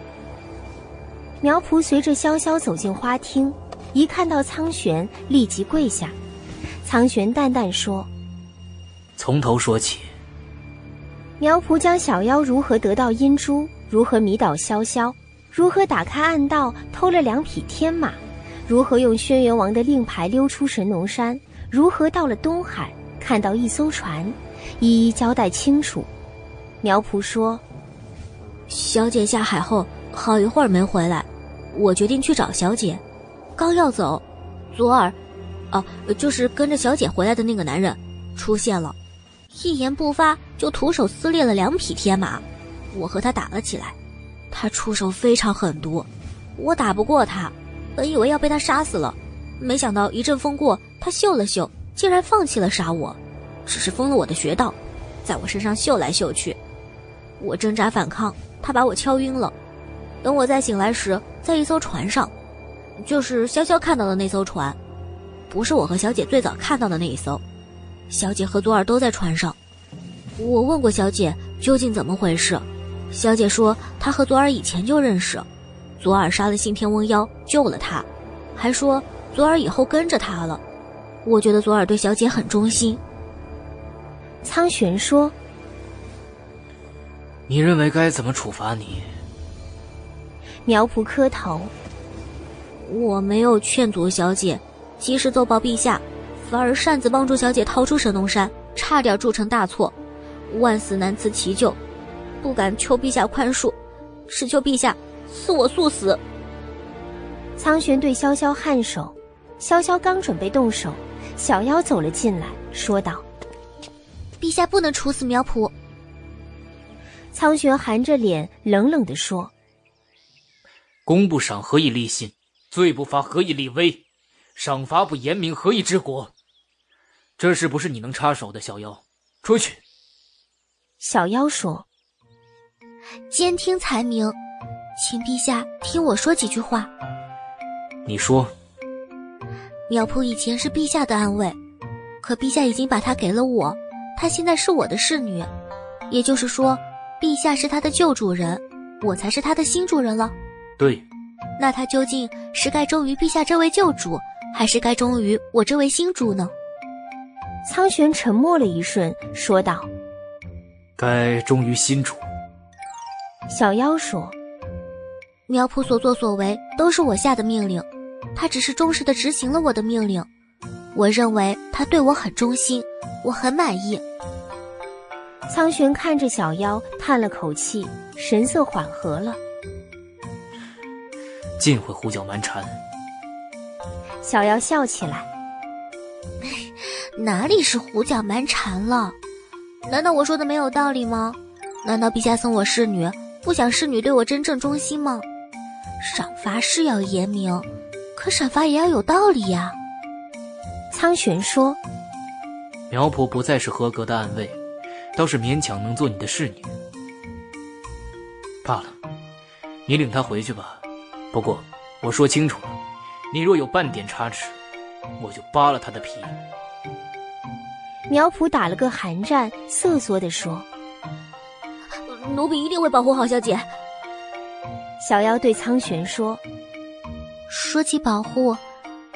Speaker 1: 苗圃随着潇潇走进花厅，一看到苍玄立即跪下。苍玄淡淡说：
Speaker 5: 从头说起。
Speaker 1: 苗圃将小妖如何得到阴珠，如何迷倒潇潇，如何打开暗道偷了两匹天马，如何用轩辕王的令牌溜出神农山，如何到了东海看到一艘船，一一交代清楚。苗圃说：
Speaker 3: 小姐下海后好一会儿没回来，我决定去找小姐。刚要走，左耳啊，就是跟着小姐回来的那个男人出现了，一言不发就徒手撕裂了两匹天马。我和他打了起来，他出手非常狠毒，我打不过他，本以为要被他杀死了，没想到一阵风过，他嗅了嗅，竟然放弃了杀我，只是封了我的穴道，在我身上嗅来嗅去。我挣扎反抗，他把我敲晕了。等我再醒来时，在一艘船上，就是潇潇看到的那艘船，不是我和小姐最早看到的那一艘。小姐和左耳都在船上。我问过小姐究竟怎么回事，小姐说她和左耳以前就认识，左耳杀了信天翁妖救了她，还说左耳以后跟着她了。我觉得左耳对小姐很忠心。
Speaker 1: 苍玄说：
Speaker 5: 你认为该怎么处罚你？
Speaker 1: 苗圃磕头：
Speaker 3: 我没有劝阻小姐及时奏报陛下，反而擅自帮助小姐逃出神农山，差点铸成大错，万死难辞其咎，不敢求陛下宽恕，只求陛下赐我速死。
Speaker 1: 苍玄对潇潇颔首，潇潇刚准备动手，小妖走了进来，说道：
Speaker 3: 陛下不能处死苗圃。
Speaker 1: 苍玄含着脸冷冷地说：
Speaker 5: 功不赏何以立信，罪不罚何以立威，赏罚不严明何以治国？这是不是你能插手的？小妖，出去。
Speaker 1: 小妖说：
Speaker 3: 监听才明，请陛下听我说几句话。
Speaker 5: 你说。
Speaker 3: 苗圃以前是陛下的暗卫，可陛下已经把她给了我，她现在是我的侍女，也就是说陛下是她的旧主人，我才是她的新主人了。
Speaker 5: 对。
Speaker 3: 那她究竟是该忠于陛下这位旧主，还是该忠于我这位新主呢？
Speaker 1: 苍玄沉默了一瞬，说道：
Speaker 5: 该忠于新主。
Speaker 1: 小妖说：
Speaker 3: 苗圃所作所为都是我下的命令，他只是忠实地执行了我的命令，我认为他对我很忠心，我很满意。
Speaker 1: 苍玄看着小妖叹了口气，神色缓和了。
Speaker 5: 尽会胡搅蛮缠。
Speaker 1: 小妖笑起来：
Speaker 3: 哪里是胡搅蛮缠了？难道我说的没有道理吗？难道陛下送我侍女，不想侍女对我真正忠心吗？赏罚是要严明，可赏罚也要有道理呀。
Speaker 1: 苍玄说：
Speaker 5: 苗圃不再是合格的暗卫，倒是勉强能做你的侍女。罢了，你领她回去吧。不过我说清楚了，你若有半点差池，我就扒了她的皮。
Speaker 1: 苗圃打了个寒战，瑟缩地说：
Speaker 3: 奴婢一定会保护好小姐。
Speaker 1: 小妖对苍玄说：
Speaker 3: 说起保护，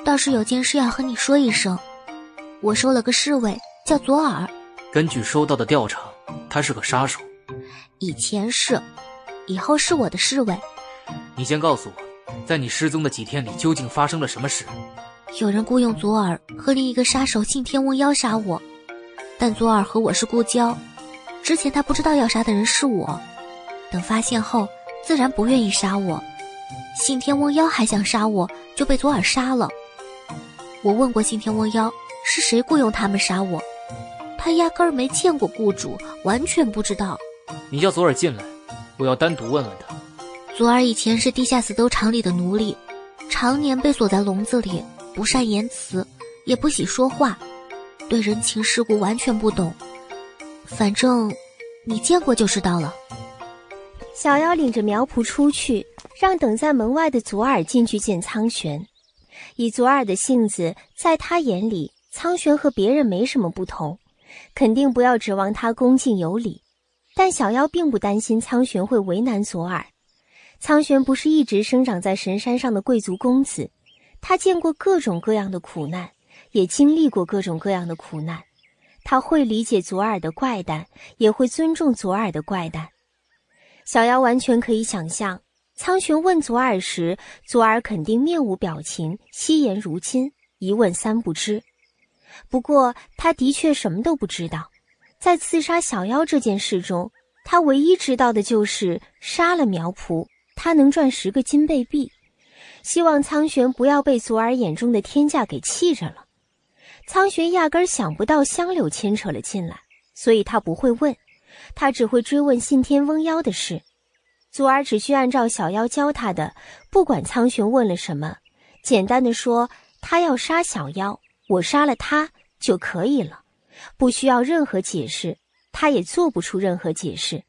Speaker 3: 倒是有件事要和你说一声，我收了个侍卫，叫左耳。
Speaker 5: 根据收到的调查，他是个杀手。
Speaker 3: 以前是，以后是我的侍卫。
Speaker 5: 你先告诉我，在你失踪的几天里究竟发生了什么事？
Speaker 3: 有人雇佣左耳和另一个杀手信天翁妖杀我，但左耳和我是故交，之前他不知道要杀的人是我，等发现后自然不愿意杀我。信天翁妖还想杀我，就被左耳杀了。我问过信天翁妖是谁雇佣他们杀我，他压根儿没见过雇主，完全不知道。
Speaker 5: 你叫左耳进来，我要单独问问他。
Speaker 3: 左耳以前是地下死斗场里的奴隶，常年被锁在笼子里，不善言辞，也不喜说话，对人情世故完全不懂。反正你见过就知道了。
Speaker 1: 小妖领着苗圃出去，让等在门外的左耳进去见苍玄。以左耳的性子，在他眼里，苍玄和别人没什么不同，肯定不要指望他恭敬有礼。但小妖并不担心苍玄会为难左耳。苍玄不是一直生长在神山上的贵族公子，他见过各种各样的苦难，也经历过各种各样的苦难。他会理解左耳的怪诞，也会尊重左耳的怪诞。小妖完全可以想象，苍玄问左耳时，左耳肯定面无表情，惜言如金，一问三不知。不过他的确什么都不知道，在刺杀小妖这件事中，他唯一知道的就是杀了苗圃，他能赚十个金贝币。希望苍玄不要被左耳眼中的天价给气着了。苍玄压根儿想不到香柳牵扯了进来，所以他不会问，他只会追问信天翁妖的事。左耳只需按照小妖教他的，不管苍玄问了什么，简单的说他要杀小妖，我杀了他就可以了，不需要任何解释，他也做不出任何解释。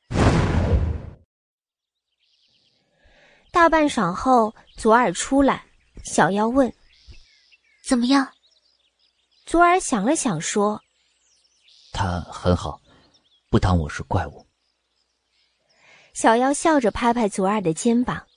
Speaker 1: 大半晌后，左耳出来，小妖问：
Speaker 3: 怎么样？
Speaker 1: 左耳想了想说：
Speaker 7: 他很好，不当我是怪物。
Speaker 1: 小妖笑着拍拍左耳的肩膀：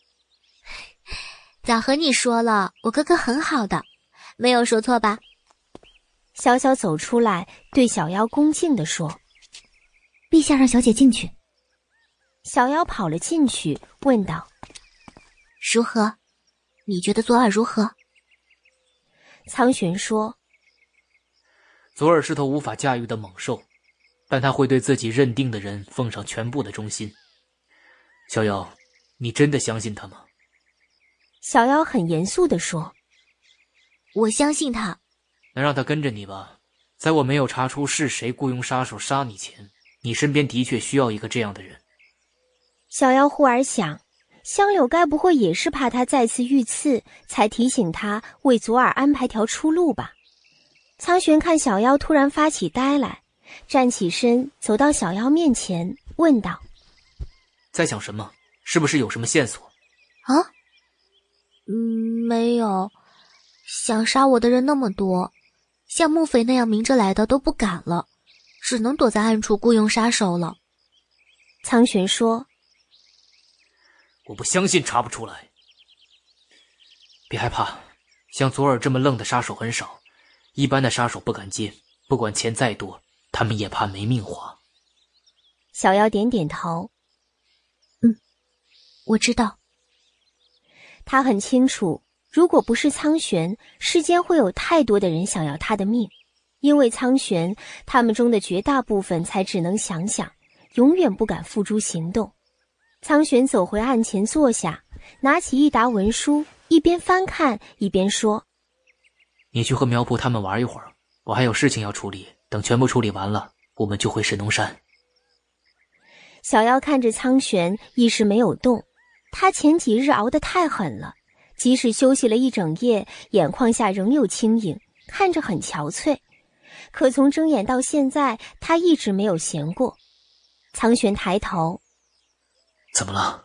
Speaker 3: 早和你说了，我哥哥很好的，没有说错吧？
Speaker 1: 小小走出来，对小妖恭敬地说：
Speaker 6: 陛下让小姐进去。
Speaker 1: 小妖跑了进去，问道：
Speaker 3: 如何？你觉得左耳如何？
Speaker 1: 苍玄说：
Speaker 5: 左耳是头无法驾驭的猛兽，但他会对自己认定的人奉上全部的忠心。小妖，你真的相信他吗？
Speaker 1: 小妖很严肃地说：
Speaker 3: 我相信他。
Speaker 5: 那让他跟着你吧，在我没有查出是谁雇佣杀手杀你前，你身边的确需要一个这样的人。
Speaker 1: 小妖忽而想，香柳该不会也是怕他再次遇刺，才提醒他为左耳安排条出路吧？苍玄看小妖突然发起呆来，站起身走到小妖面前，问道：
Speaker 5: 在想什么？是不是有什么线索？
Speaker 3: 啊？嗯，没有。想杀我的人那么多，像木匪那样明着来的都不敢了，只能躲在暗处雇佣杀手了。
Speaker 1: 苍玄说：
Speaker 5: 我不相信查不出来。别害怕，像左耳这么愣的杀手很少，一般的杀手不敢接，不管钱再多，他们也怕没命花。
Speaker 1: 小妖点点头：
Speaker 3: 嗯，我知道。
Speaker 1: 他很清楚，如果不是苍玄，世间会有太多的人想要他的命。因为苍玄，他们中的绝大部分才只能想想，永远不敢付诸行动。苍玄走回案前坐下，拿起一沓文书，一边翻看一边说：
Speaker 5: 你去和苗圃他们玩一会儿，我还有事情要处理，等全部处理完了，我们就回神农山。
Speaker 1: 小妖看着苍玄，一时没有动。他前几日熬得太狠了，即使休息了一整夜，眼眶下仍有轻影，看着很憔悴。可从睁眼到现在，他一直没有闲过。苍玄抬头：
Speaker 5: 怎么了？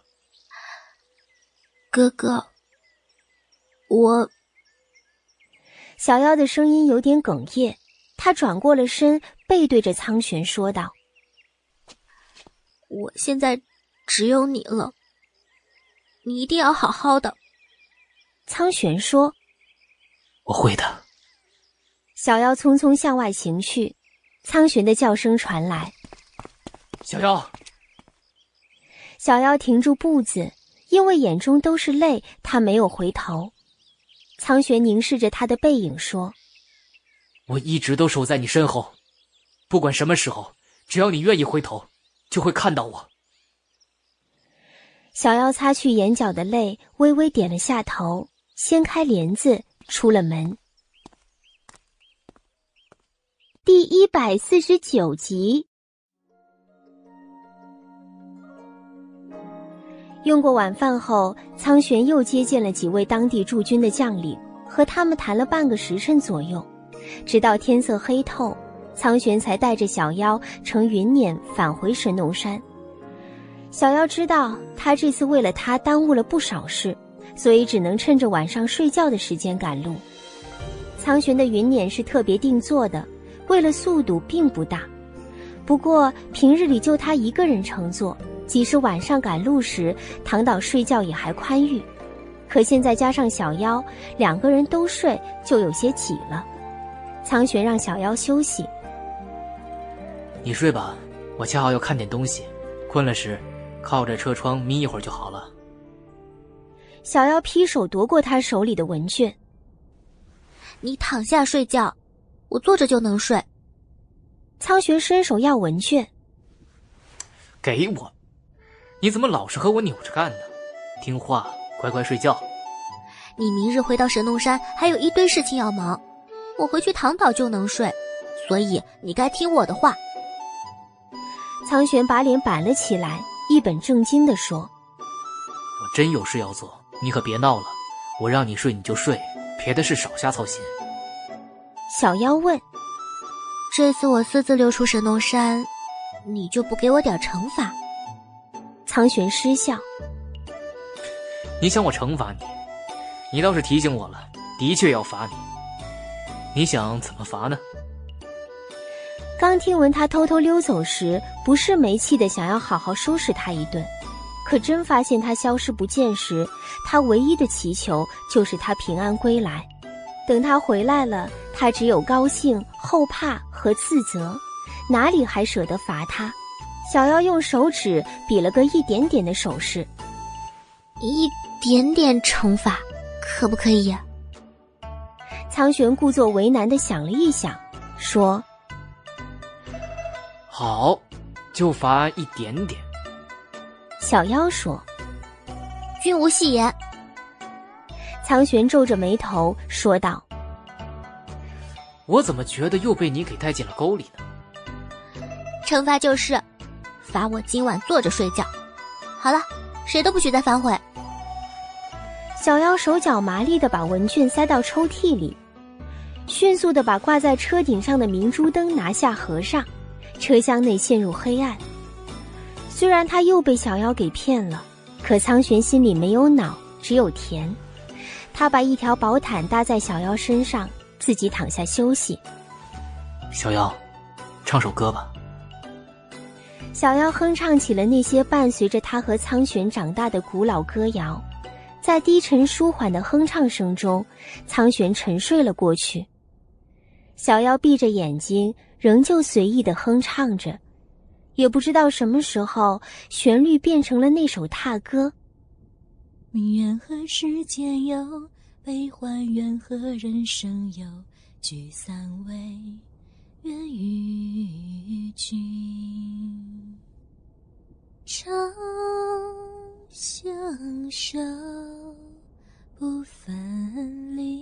Speaker 3: 哥哥，我……
Speaker 1: 小妖的声音有点哽咽，他转过了身，背对着苍玄说道：
Speaker 3: 我现在只有你了，你一定要好好的。
Speaker 1: 苍玄说：
Speaker 5: 我会的。
Speaker 1: 小妖匆匆向外行去，苍玄的叫声传来。
Speaker 5: 小妖！
Speaker 1: 小妖停住步子，因为眼中都是泪，他没有回头。苍玄凝视着他的背影说：
Speaker 5: 我一直都守在你身后，不管什么时候，只要你愿意回头，就会看到我。
Speaker 1: 小妖擦去眼角的泪，微微点了下头，掀开帘子出了门。第一百四十九集。用过晚饭后，苍玄又接见了几位当地驻军的将领，和他们谈了半个时辰左右，直到天色黑透，苍玄才带着小妖乘云辇返回神农山。小妖知道他这次为了他耽误了不少事，所以只能趁着晚上睡觉的时间赶路。苍玄的云辇是特别定做的，为了速度并不大，不过平日里就他一个人乘坐，即使晚上赶路时躺倒睡觉也还宽裕。可现在加上小妖，两个人都睡就有些挤了。苍玄让小妖休息。
Speaker 5: 你睡吧，我恰好要看点东西，困了时靠着车窗眯一会儿就好了。
Speaker 1: 小妖劈手夺过他手里的文卷。
Speaker 3: 你躺下睡觉，我坐着就能睡。
Speaker 1: 苍玄伸手要文卷。
Speaker 5: 给我！你怎么老是和我扭着干呢？听话，乖乖睡觉。
Speaker 3: 你明日回到神农山还有一堆事情要忙，我回去躺倒就能睡，所以你该听我的话。
Speaker 1: 苍玄把脸板了起来，一本正经地说：
Speaker 5: 我真有事要做，你可别闹了，我让你睡你就睡，别的事少瞎操心。
Speaker 1: 小妖问：
Speaker 3: 这次我私自溜出神农山，你就不给我点惩罚？
Speaker 1: 苍玄失笑：
Speaker 5: 你想我惩罚你？你倒是提醒我了，的确要罚你。你想怎么罚呢？
Speaker 1: 刚听闻他偷偷溜走时，不是没气的想要好好收拾他一顿，可真发现他消失不见时，他唯一的祈求就是他平安归来。等他回来了，他只有高兴、后怕和自责，哪里还舍得罚他？小妖用手指比了个一点点的手势。
Speaker 3: 一点点惩罚可不可以呀？
Speaker 1: 苍玄故作为难地想了一想，说：
Speaker 5: 好，就罚一点点。
Speaker 1: 小妖说：
Speaker 3: 君无戏言。
Speaker 1: 苍玄皱着眉头说道：
Speaker 5: 我怎么觉得又被你给带进了沟里呢？
Speaker 3: 惩罚就是罚我今晚坐着睡觉。好了，谁都不许再反悔。
Speaker 1: 小妖手脚麻利地把文卷塞到抽屉里，迅速地把挂在车顶上的明珠灯拿下合上，车厢内陷入黑暗。虽然他又被小妖给骗了，可苍玄心里没有恼，只有甜。他把一条薄毯搭在小妖身上，自己躺下休息。
Speaker 5: 小妖，唱首歌吧。
Speaker 1: 小妖哼唱起了那些伴随着他和苍玄长大的古老歌谣，在低沉舒缓的哼唱声中，苍玄沉睡了过去。小妖闭着眼睛，仍旧随意地哼唱着，也不知道什么时候，旋律变成了那首踏歌。
Speaker 8: 明月何时见有，悲欢缘何人生有，聚散为缘与君，长相守不分离，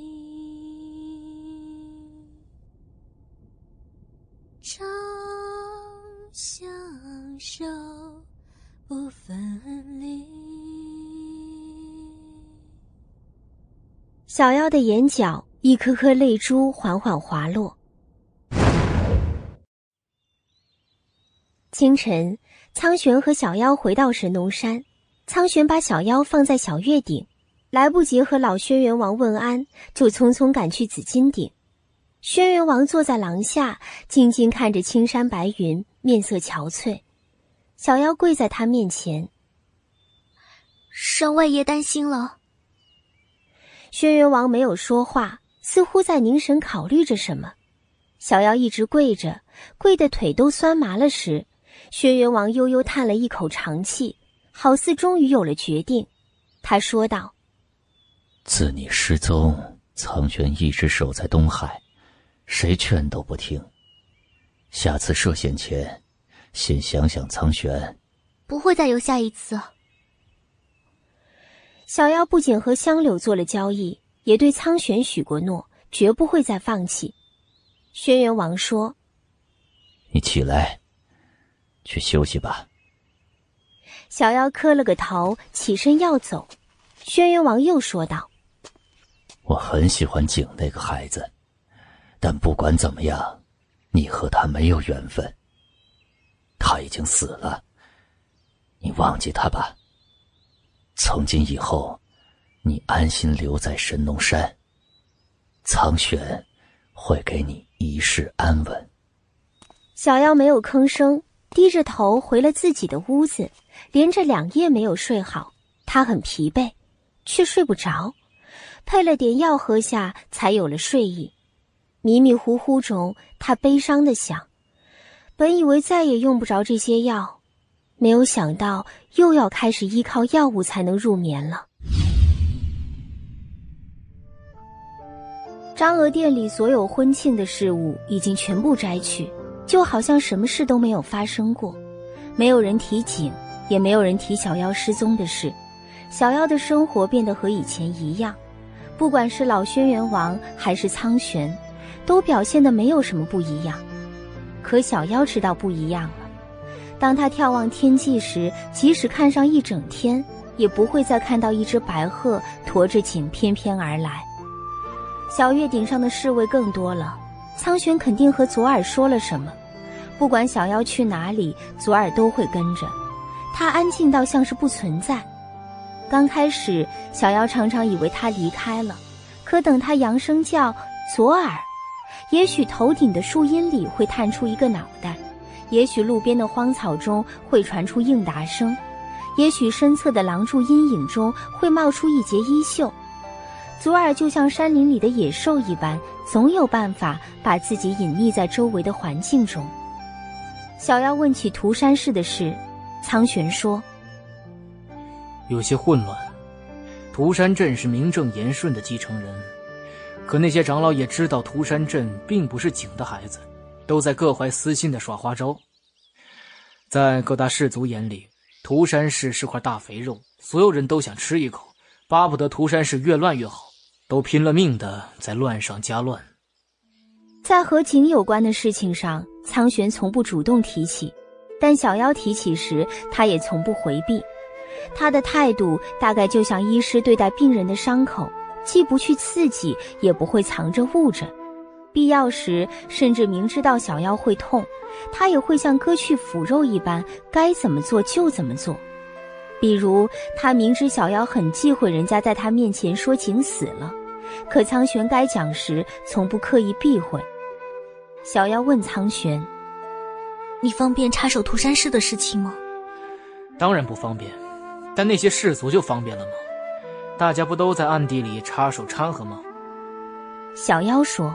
Speaker 8: 长相守不分离。
Speaker 1: 小妖的眼角一颗颗泪珠缓缓滑落。清晨，苍玄和小妖回到神农山，苍玄把小妖放在小月顶，来不及和老轩辕王问安，就匆匆赶去紫金顶。轩辕王坐在廊下，静静看着青山白云，面色憔悴。小妖跪在他面前：
Speaker 3: 少外爷担心了。
Speaker 1: 轩辕王没有说话， 似乎在凝神考虑着什么。小妖一直跪着，跪得腿都酸麻了时，轩辕王悠悠叹了一口长气，好似终于有了决定。他说道：
Speaker 7: 自你失踪，苍玄一直守在东海，谁劝都不听。下次涉险前，先想想苍玄。
Speaker 3: 不会再有下一次。
Speaker 1: 小妖不仅和香柳做了交易，也对苍玄许过诺，绝不会再放弃。轩辕王说：
Speaker 7: 你起来，去休息吧。
Speaker 1: 小妖磕了个头，起身要走。轩辕王又说道：
Speaker 7: 我很喜欢景那个孩子，但不管怎么样，你和他没有缘分。他已经死了，你忘记他吧。从今以后，你安心留在神农山，苍玄会给你一世安稳。
Speaker 1: 小妖没有吭声，低着头回了自己的屋子，连着两夜没有睡好。他很疲惫，却睡不着，配了点药喝下，才有了睡意。迷迷糊糊中，他悲伤地想，本以为再也用不着这些药，没有想到又要开始依靠药物才能入眠了。张娥殿里所有婚庆的事物已经全部摘去，就好像什么事都没有发生过。没有人提景，也没有人提小妖失踪的事。小妖的生活变得和以前一样，不管是老轩辕王还是苍玄，都表现得没有什么不一样。可小妖知道不一样了。当他眺望天际时，即使看上一整天，也不会再看到一只白鹤驮着锦翩翩而来。小月顶上的侍卫更多了，苍玄肯定和左耳说了什么。不管小妖去哪里，左耳都会跟着。他安静到像是不存在。刚开始，小妖常常以为他离开了，可等他扬声叫左耳，也许头顶的树荫里会探出一个脑袋，也许路边的荒草中会传出应答声，也许身侧的廊柱阴影中会冒出一截衣袖。左耳就像山林里的野兽一般，总有办法把自己隐匿在周围的环境中。小妖问起涂山氏的事，苍玄说：
Speaker 5: 有些混乱。涂山镇是名正言顺的继承人，可那些长老也知道涂山镇并不是景的孩子，都在各怀私心的耍花招。在各大氏族眼里，涂山氏是块大肥肉，所有人都想吃一口，巴不得涂山氏越乱越好，都拼了命的在乱上加乱。
Speaker 1: 在和景有关的事情上，苍玄从不主动提起，但小妖提起时，他也从不回避。他的态度大概就像医师对待病人的伤口，既不去刺激，也不会藏着掖着。必要时，甚至明知道小妖会痛，他也会像割去腐肉一般，该怎么做就怎么做。比如，他明知小妖很忌讳人家在他面前说景死了，可苍玄该讲时，从不刻意避讳。小妖问苍玄：
Speaker 3: 你方便插手涂山氏的事情吗？
Speaker 5: 当然不方便，但那些氏族就方便了吗？大家不都在暗地里插手掺和吗？
Speaker 1: 小妖说：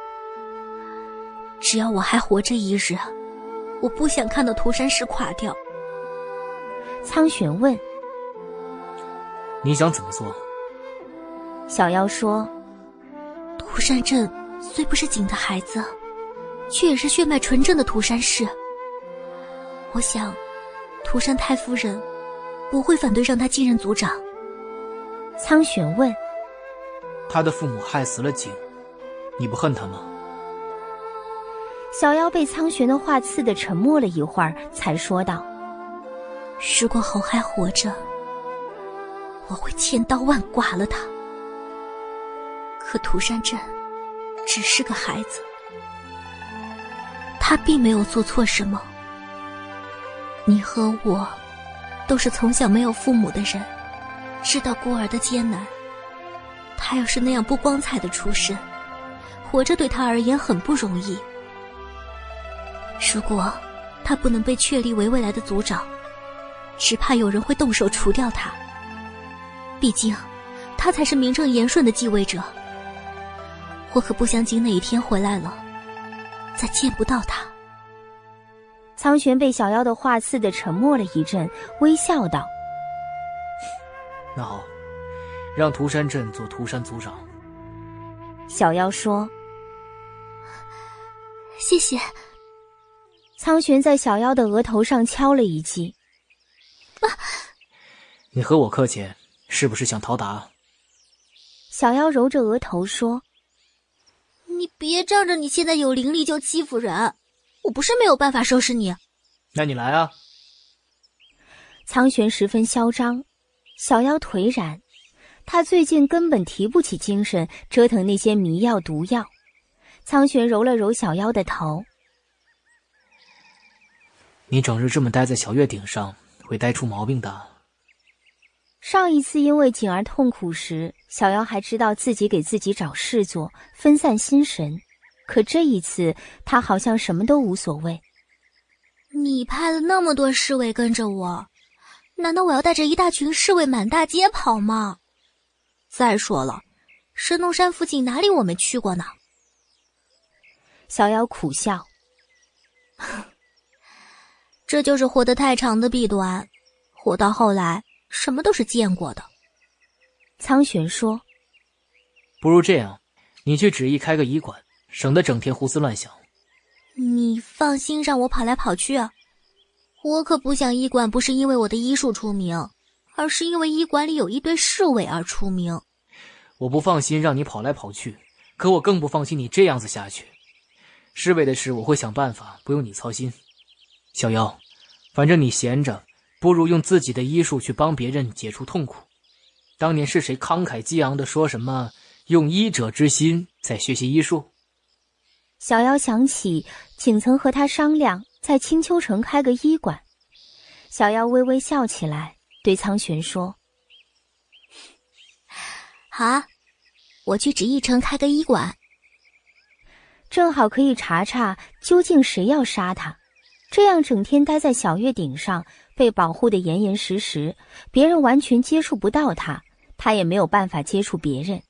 Speaker 3: 只要我还活着一日，我不想看到涂山氏垮掉。
Speaker 1: 苍玄问：
Speaker 5: 你想怎么做？
Speaker 1: 小妖说：
Speaker 3: 涂山镇虽不是景的孩子，却也是血脉纯正的涂山氏。我想涂山太夫人不会反对让他继任族长。
Speaker 1: 苍玄问：
Speaker 5: 他的父母害死了景，你不恨他吗？
Speaker 1: 小妖被苍玄的话刺得沉默了一会儿，才说道：
Speaker 3: 如果侯还活着，我会千刀万剐了他。可涂山镇只是个孩子，他并没有做错什么。你和我都是从小没有父母的人，知道孤儿的艰难。他要是那样不光彩的出身，活着对他而言很不容易。如果他不能被确立为未来的族长，只怕有人会动手除掉他。毕竟他才是名正言顺的继位者。 我可不想景哪一天回来了，再见不到他。
Speaker 1: 苍玄被小妖的话刺得沉默了一阵，微笑道：
Speaker 5: 那好，让涂山镇做涂山族长。
Speaker 1: 小妖说：
Speaker 3: 谢谢。
Speaker 1: 苍玄在小妖的额头上敲了一记。
Speaker 3: 啊！
Speaker 5: 你和我客气，是不是想讨打？
Speaker 1: 小妖揉着额头说：
Speaker 3: 你别仗着你现在有灵力就欺负人，我不是没有办法收拾你。
Speaker 5: 那你来啊！
Speaker 1: 苍玄十分嚣张，小妖颓然，他最近根本提不起精神折腾那些迷药毒药。苍玄揉了揉小妖的头：
Speaker 5: 你整日这么待在小月顶上，会待出毛病的。
Speaker 1: 上一次因为景儿痛苦时，小妖还知道自己给自己找事做，分散心神。可这一次，他好像什么都无所谓。
Speaker 3: 你派了那么多侍卫跟着我，难道我要带着一大群侍卫满大街跑吗？再说了，神农山附近哪里我没去过呢？
Speaker 1: 小妖苦笑。
Speaker 3: 这就是活得太长的弊端，活到后来什么都是见过的。
Speaker 1: 苍玄说：
Speaker 5: 不如这样，你去旨意开个医馆，省得整天胡思乱想。
Speaker 3: 你放心让我跑来跑去啊，我可不想医馆不是因为我的医术出名，而是因为医馆里有一堆侍卫而出名。
Speaker 5: 我不放心让你跑来跑去，可我更不放心你这样子下去。侍卫的事我会想办法，不用你操心。小妖，反正你闲着，不如用自己的医术去帮别人解除痛苦。当年是谁慷慨激昂地说什么用医者之心在学习医术？
Speaker 1: 小妖想起景曾和他商量在青丘城开个医馆。小妖微微笑起来，对苍玄说：
Speaker 3: 好啊，我去旨意城开个医馆，
Speaker 1: 正好可以查查究竟谁要杀他。这样整天待在小月顶上，被保护得严严实实，别人完全接触不到他，他也没有办法接触别人。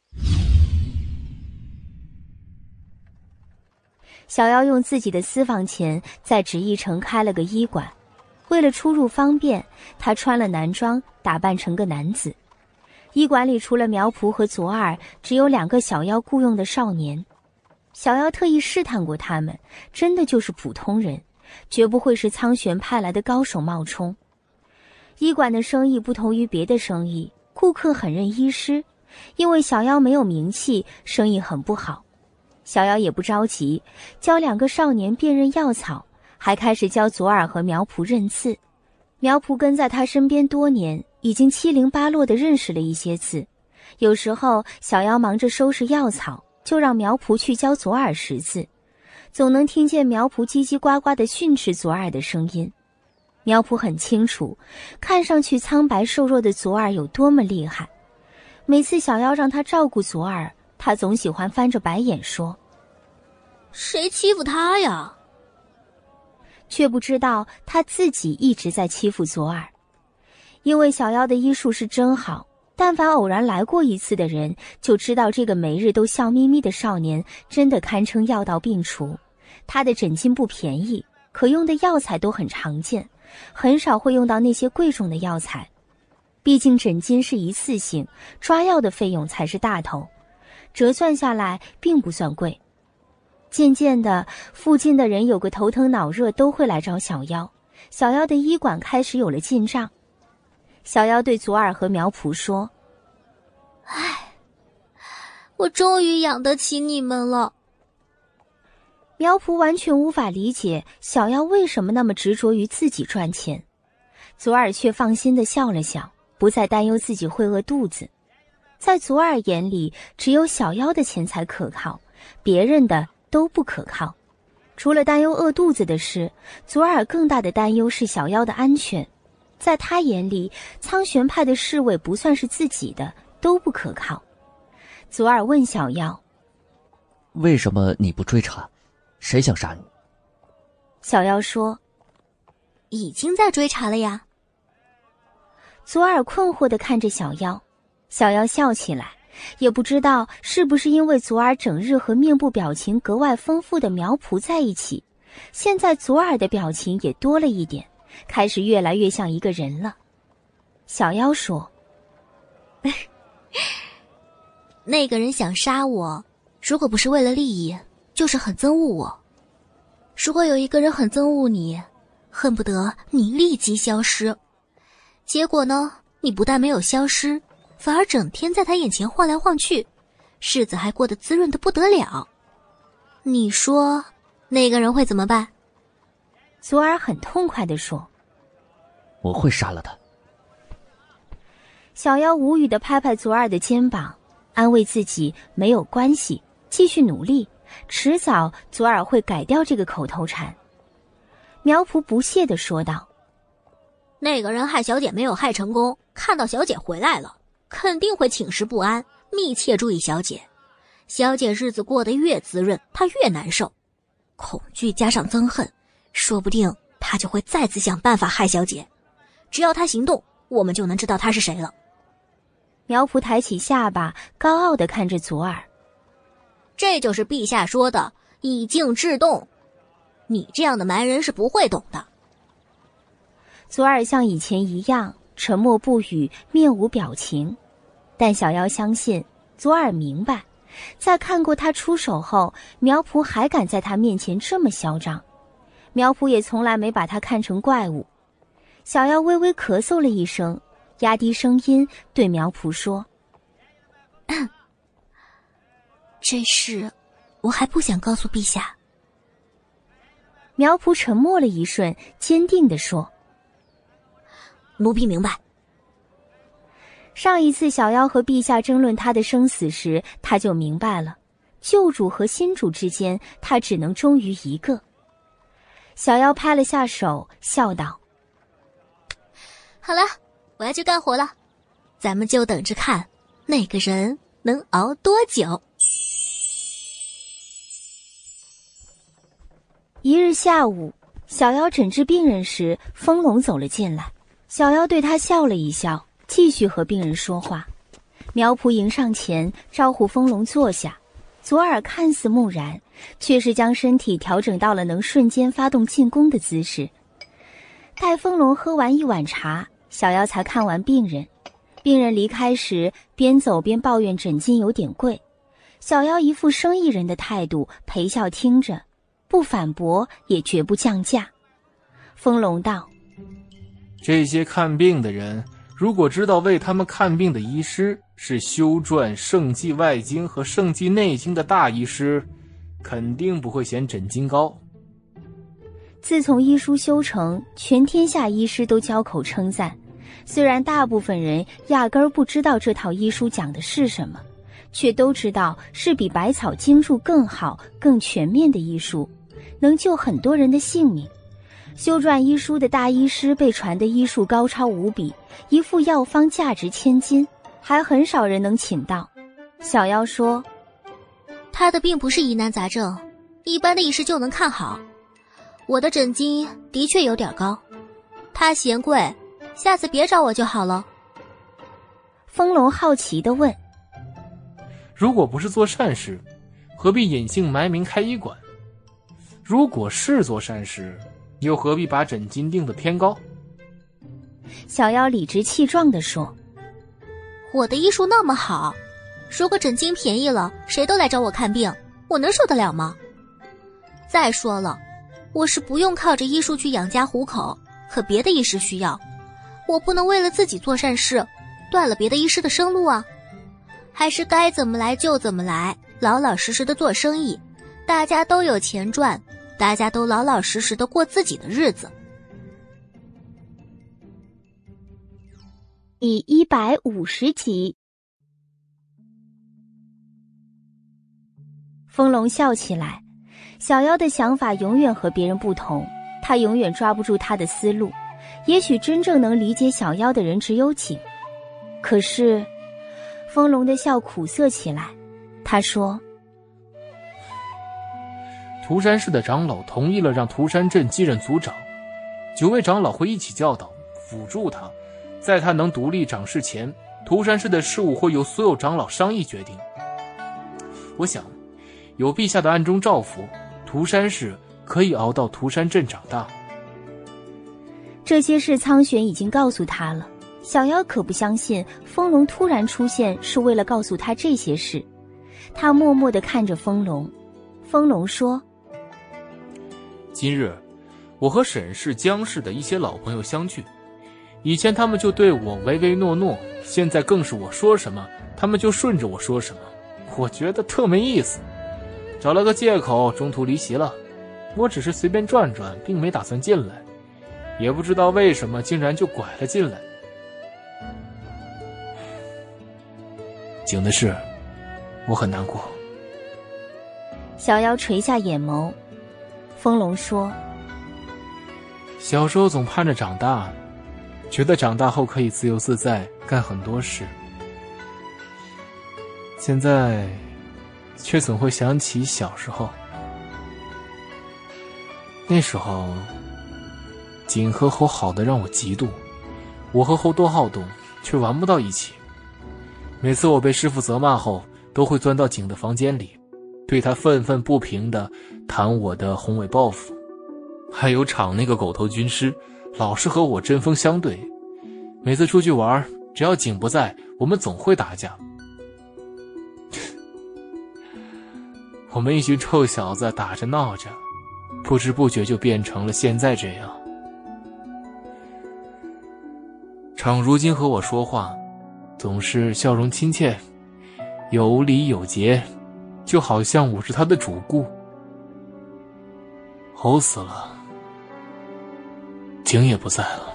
Speaker 1: 小妖用自己的私房钱在旨意城开了个医馆，为了出入方便，他穿了男装，打扮成个男子。医馆里除了苗圃和左耳，只有两个小妖雇佣的少年。小妖特意试探过他们，真的就是普通人，绝不会是苍玄派来的高手冒充。医馆的生意不同于别的生意，顾客很认医师，因为小妖没有名气，生意很不好。小妖也不着急，教两个少年辨认药草，还开始教左耳和苗圃认字。苗圃跟在他身边多年，已经七零八落地认识了一些字。有时候小妖忙着收拾药草，就让苗圃去教左耳识字，总能听见苗圃叽叽呱呱地训斥左耳的声音。苗圃很清楚，看上去苍白瘦弱的左耳有多么厉害。每次小妖让他照顾左耳，他总喜欢翻着白眼说：
Speaker 3: 谁欺负他呀？
Speaker 1: 却不知道他自己一直在欺负左耳。因为小妖的医术是真好，但凡偶然来过一次的人，就知道这个每日都笑眯眯的少年真的堪称药到病除。他的诊金不便宜，可用的药材都很常见，很少会用到那些贵重的药材。毕竟诊金是一次性，抓药的费用才是大头，折算下来并不算贵。渐渐的，附近的人有个头疼脑热都会来找小妖，小妖的医馆开始有了进账。小妖对左耳和苗圃说：
Speaker 3: 唉，我终于养得起你们了。
Speaker 1: 苗圃完全无法理解小妖为什么那么执着于自己赚钱，左耳却放心地笑了笑，不再担忧自己会饿肚子。在左耳眼里，只有小妖的钱财可靠，别人的都不可靠。除了担忧饿肚子的事，左耳更大的担忧是小妖的安全。在他眼里，苍玄派的侍卫不算是自己的，都不可靠。左耳问小妖：
Speaker 7: 为什么你不追查？谁想杀你？
Speaker 1: 小妖说：
Speaker 3: 已经在追查了呀。
Speaker 1: 左耳困惑地看着小妖，小妖笑起来， 也不知道是不是因为左耳整日和面部表情格外丰富的苗圃在一起，现在左耳的表情也多了一点，开始越来越像一个人了。小妖说：
Speaker 3: 那个人想杀我，如果不是为了利益，就是很憎恶我。如果有一个人很憎恶你，恨不得你立即消失，结果呢，你不但没有消失，反而整天在他眼前晃来晃去，日子还过得滋润得不得了。你说那个人会怎么办？
Speaker 1: 左耳很痛快地说：
Speaker 7: 我会杀了他。
Speaker 1: 小妖无语地拍拍左耳的肩膀，安慰自己没有关系，继续努力，迟早左耳会改掉这个口头禅。苗圃不屑地说道：
Speaker 3: 那个人害小姐没有害成功，看到小姐回来了，肯定会寝食不安，密切注意小姐。小姐日子过得越滋润，她越难受。恐惧加上憎恨，说不定他就会再次想办法害小姐。只要他行动，我们就能知道他是谁了。
Speaker 1: 苗圃抬起下巴，高傲地看着左耳：
Speaker 3: 这就是陛下说的以静制动，你这样的蛮人是不会懂的。
Speaker 1: 左耳像以前一样沉默不语，面无表情，但小妖相信左耳明白，在看过他出手后，苗圃还敢在他面前这么嚣张。苗圃也从来没把他看成怪物。小妖微微咳嗽了一声，压低声音对苗圃说：
Speaker 3: 这事我还不想告诉陛下。
Speaker 1: 苗圃沉默了一瞬，坚定地说：
Speaker 3: 奴婢明白。
Speaker 1: 上一次小妖和陛下争论他的生死时，他就明白了，旧主和新主之间，他只能忠于一个。小妖拍了下手，笑道：
Speaker 3: 好了，我要去干活了，咱们就等着看那个人能熬多久。
Speaker 1: 一日下午，小妖诊治病人时，风龙走了进来。小妖对他笑了一笑，继续和病人说话。苗圃迎上前招呼风龙坐下，左耳看似木然，却是将身体调整到了能瞬间发动进攻的姿势。待风龙喝完一碗茶，小妖才看完病人。病人离开时，边走边抱怨诊金有点贵。小妖一副生意人的态度，陪笑听着，不反驳，也绝不降价。风龙道：
Speaker 9: 这些看病的人，如果知道为他们看病的医师是修撰《圣济外经》和《圣济内经》的大医师，肯定不会嫌诊金高。
Speaker 1: 自从医书修成，全天下医师都交口称赞，虽然大部分人压根儿不知道这套医书讲的是什么，却都知道是比百草经注更好、更全面的医书，能救很多人的性命。修撰医书的大医师被传的医术高超无比，一副药方价值千金，还很少人能请到。小妖说：
Speaker 3: 他的病不是疑难杂症，一般的医师就能看好。我的诊金的确有点高，他嫌贵，下次别找我就好了。
Speaker 1: 风龙好奇地问：
Speaker 9: 如果不是做善事，何必隐姓埋名开医馆？如果是做善事，又何必把诊金定得偏高？
Speaker 1: 小妖理直气壮地说：
Speaker 3: 我的医术那么好，如果诊金便宜了，谁都来找我看病，我能受得了吗？再说了，我是不用靠着医术去养家糊口，可别的医师需要，我不能为了自己做善事，断了别的医师的生路啊。还是该怎么来就怎么来，老老实实的做生意，大家都有钱赚，大家都老老实实的过自己的日子。
Speaker 1: 第一百五十集。风龙笑起来，小妖的想法永远和别人不同，他永远抓不住他的思路，也许真正能理解小妖的人只有景。可是风龙的笑苦涩起来，他说：
Speaker 9: 涂山市的长老同意了让涂山镇继任族长，九位长老会一起教导辅助他，在他能独立掌事前， 涂山氏的事务会由所有长老商议决定。我想，有陛下的暗中照拂，涂山氏可以熬到涂山镇长大。
Speaker 1: 这些事苍玄已经告诉他了，小妖可不相信风龙突然出现是为了告诉他这些事。他默默地看着风龙。风龙说：
Speaker 9: 今日我和沈氏、江氏的一些老朋友相聚，以前他们就对我唯唯诺诺，现在更是我说什么他们就顺着我说什么，我觉得特没意思，找了个借口中途离席了。我只是随便转转，并没打算进来，也不知道为什么竟然就拐了进来。景的事我很难过。
Speaker 1: 小妖垂下眼眸。风龙说：
Speaker 9: 小时候总盼着长大，觉得长大后可以自由自在干很多事，现在却总会想起小时候。那时候景和猴好的让我嫉妒，我和猴多好动，却玩不到一起。每次我被师父责骂后，都会钻到景的房间里，对他愤愤不平地谈我的宏伟抱负。还有场那个狗头军师，老是和我针锋相对。每次出去玩，只要景不在，我们总会打架。我们一群臭小子打着闹着，不知不觉就变成了现在这样。场如今和我说话，总是笑容亲切，有礼有节，就好像我是他的主顾。猴死了，景也不在了。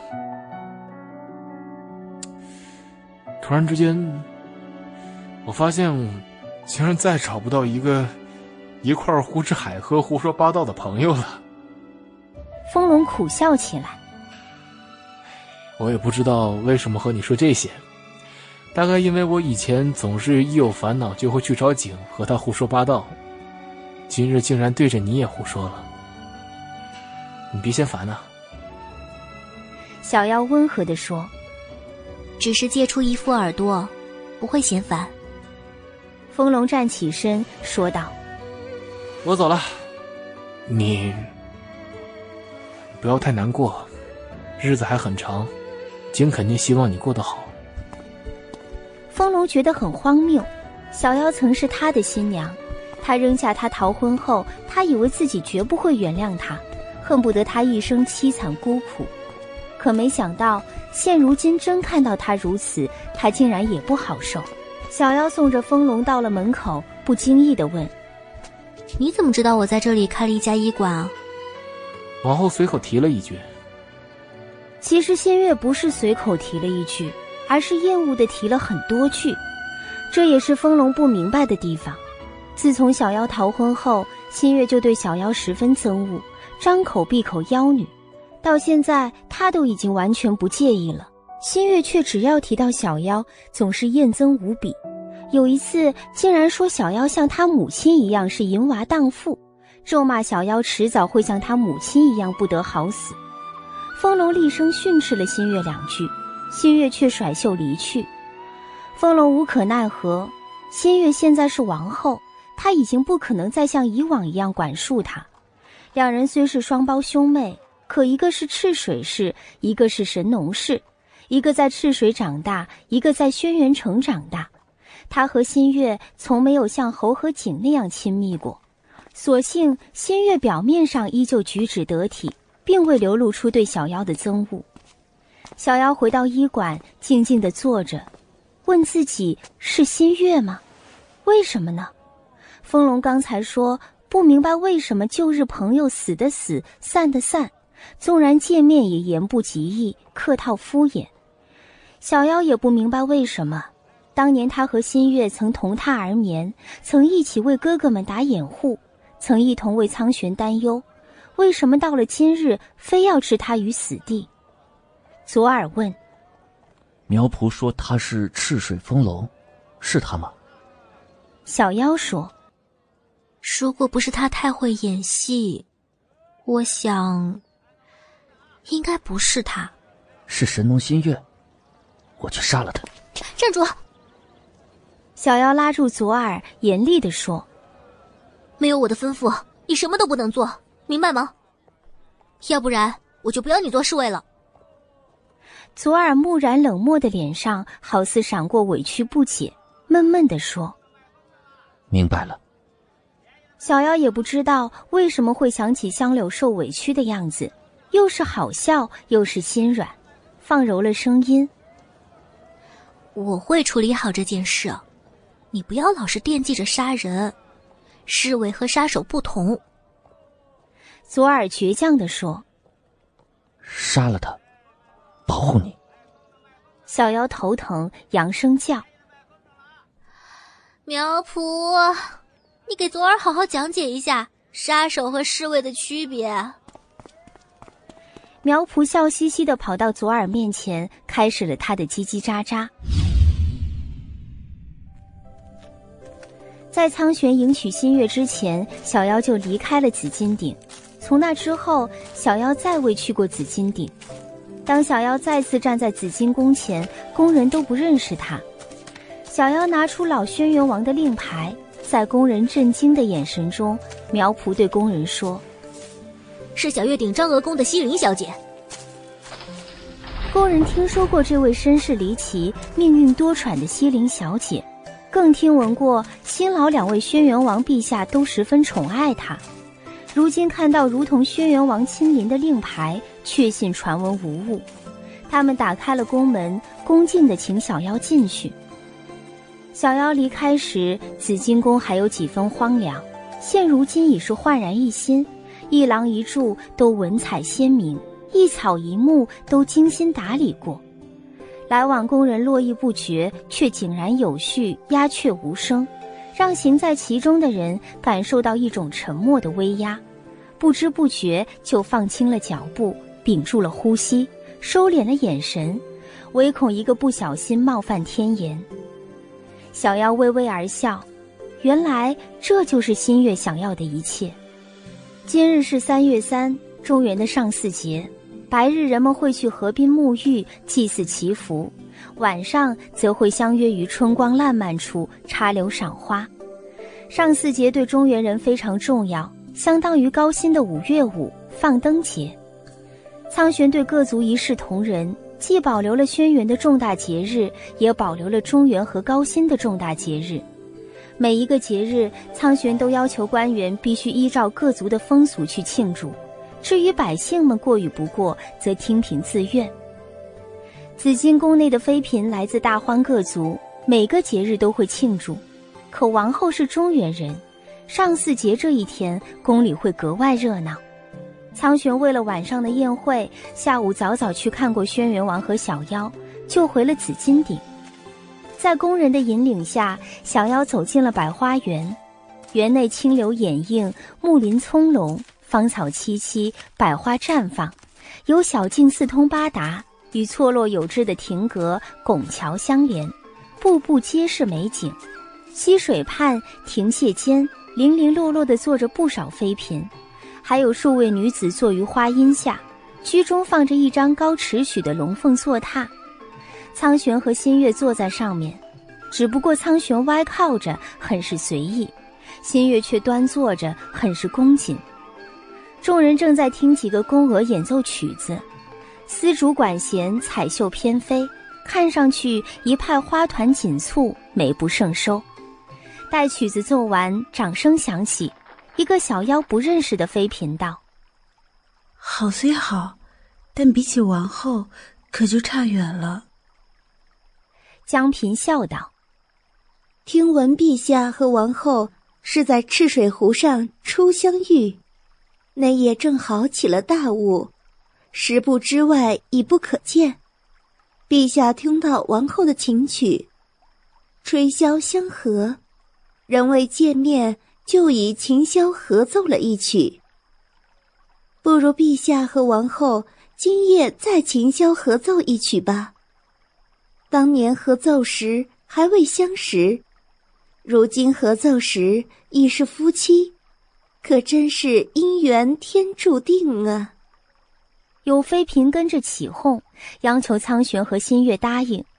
Speaker 9: 突然之间，我发现竟然再找不到一个一块胡吃海喝胡说八道的朋友了。
Speaker 1: 风龙苦笑起来。
Speaker 9: 我也不知道为什么和你说这些，大概因为我以前总是一有烦恼就会去找景和他胡说八道，今日竟然对着你也胡说了。你别嫌烦啊。
Speaker 1: 小妖温和地说：
Speaker 3: 只是借出一副耳朵，不会嫌烦。
Speaker 1: 风龙站起身说道：
Speaker 9: 我走了，你不要太难过，日子还很长，景肯定希望你过得好。
Speaker 1: 风龙觉得很荒谬，小妖曾是他的新娘，他扔下他逃婚后，他以为自己绝不会原谅他，恨不得他一生凄惨孤苦。可没想到现如今真看到他如此，他竟然也不好受。小妖送着风龙到了门口，不经意地问：
Speaker 3: 你怎么知道我在这里开了一家医馆啊？
Speaker 9: 王后随口提了一句。
Speaker 1: 其实新月不是随口提了一句，而是厌恶地提了很多句，这也是风龙不明白的地方。自从小妖逃婚后，新月就对小妖十分憎恶，张口闭口妖女，到现在他都已经完全不介意了。新月却只要提到小妖，总是厌憎无比。有一次竟然说小妖像他母亲一样是淫娃荡妇，咒骂小妖迟早会像他母亲一样不得好死。风龙厉声训斥了新月两句，新月却甩袖离去。风龙无可奈何，新月现在是王后，他已经不可能再像以往一样管束她。两人虽是双胞兄妹，可一个是赤水氏，一个是神农氏，一个在赤水长大，一个在轩辕城长大。他和新月从没有像猴和景那样亲密过，所幸新月表面上依旧举止得体，并未流露出对小妖的憎恶。小妖回到医馆，静静地坐着，问自己是新月吗？为什么呢？风龙刚才说不明白为什么旧日朋友死的死，散的散，纵然见面也言不及义，客套敷衍。小妖也不明白为什么当年他和新月曾同榻而眠，曾一起为哥哥们打掩护，曾一同为苍玄担忧，为什么到了今日非要置他于死地？左耳问：
Speaker 7: 苗圃说他是赤水风龙，是他吗？
Speaker 1: 小妖说：
Speaker 3: 如果不是他太会演戏，我想应该不是他。
Speaker 7: 是神农新月，我去杀了他。
Speaker 3: 站住！
Speaker 1: 小妖拉住左耳，严厉地说：“
Speaker 3: 没有我的吩咐，你什么都不能做，明白吗？要不然我就不要你做侍卫了。”
Speaker 1: 左耳木然冷漠的脸上好似闪过委屈不解，闷闷地说：“
Speaker 7: 明白了。”
Speaker 1: 小妖也不知道为什么会想起香柳受委屈的样子，又是好笑又是心软，放柔了声音：“
Speaker 3: 我会处理好这件事，你不要老是惦记着杀人，侍卫和杀手不同。”
Speaker 1: 左耳倔强地说：“
Speaker 7: 杀了他，保护你。”
Speaker 1: 小妖头疼，扬声叫：“
Speaker 3: 苗圃，你给左耳好好讲解一下杀手和侍卫的区别。”
Speaker 1: 苗圃笑嘻嘻地跑到左耳面前，开始了他的叽叽喳喳。在苍玄迎娶新月之前，小妖就离开了紫金鼎。从那之后，小妖再未去过紫金鼎。当小妖再次站在紫金宫前，宫人都不认识他。小妖拿出老轩辕王的令牌，在宫人震惊的眼神中，苗圃对宫人说：“
Speaker 3: 是小月鼎张娥宫的西陵小姐。”
Speaker 1: 宫人听说过这位身世离奇、命运多舛的西陵小姐，更听闻过新老两位轩辕王陛下都十分宠爱她。如今看到如同轩辕王亲临的令牌，确信传闻无误。他们打开了宫门，恭敬地请小妖进去。小妖离开时，紫金宫还有几分荒凉，现如今已是焕然一新，一廊一柱都文采鲜明，一草一木都精心打理过。来往宫人络绎不绝，却井然有序，鸦雀无声，让行在其中的人感受到一种沉默的威压，不知不觉就放轻了脚步，屏住了呼吸，收敛了眼神，唯恐一个不小心冒犯天颜。小妖微微而笑，原来这就是新月想要的一切。今日是三月三，中原的上巳节，白日人们会去河滨沐浴，祭祀祈福，晚上则会相约于春光烂漫处插柳赏花。上巳节对中原人非常重要，相当于高辛的五月五放灯节。苍玄对各族一视同仁，既保留了轩辕的重大节日，也保留了中原和高辛的重大节日。每一个节日，苍玄都要求官员必须依照各族的风俗去庆祝，至于百姓们过与不过，则听凭自愿。紫金宫内的妃嫔来自大荒各族，每个节日都会庆祝。可王后是中原人，上巳节这一天，宫里会格外热闹。苍玄为了晚上的宴会，下午早早去看过轩辕王和小妖，就回了紫金鼎。在宫人的引领下，小妖走进了百花园。园内清流掩映，木林葱茏，芳草萋萋，百花绽放，有小径四通八达，与错落有致的亭阁、拱桥相连，步步皆是美景。溪水畔、亭榭间，零零落落地坐着不少妃嫔，还有数位女子坐于花荫下，居中放着一张高尺许的龙凤坐榻。苍玄和新月坐在上面，只不过苍玄歪靠着，很是随意，新月却端坐着，很是恭谨。众人正在听几个宫娥演奏曲子，丝竹管弦，彩绣翩飞，看上去一派花团锦簇，美不胜收。待曲子奏完，掌声响起，一个小妖不认识的妃嫔道：“
Speaker 2: 好虽好，但比起王后，可就差远了。”
Speaker 1: 江嫔笑道：“
Speaker 6: 听闻陛下和王后是在赤水湖上初相遇，那夜正好起了大雾，十步之外已不可见。陛下听到王后的琴曲，吹箫相和，仍未见面就以琴箫合奏了一曲。不如陛下和王后今夜再琴箫合奏一曲吧。当年合奏时还未相识，如今合奏时已是夫妻，可真是姻缘天注定啊。”有妃嫔跟着起哄，央求苍玄和新月答应。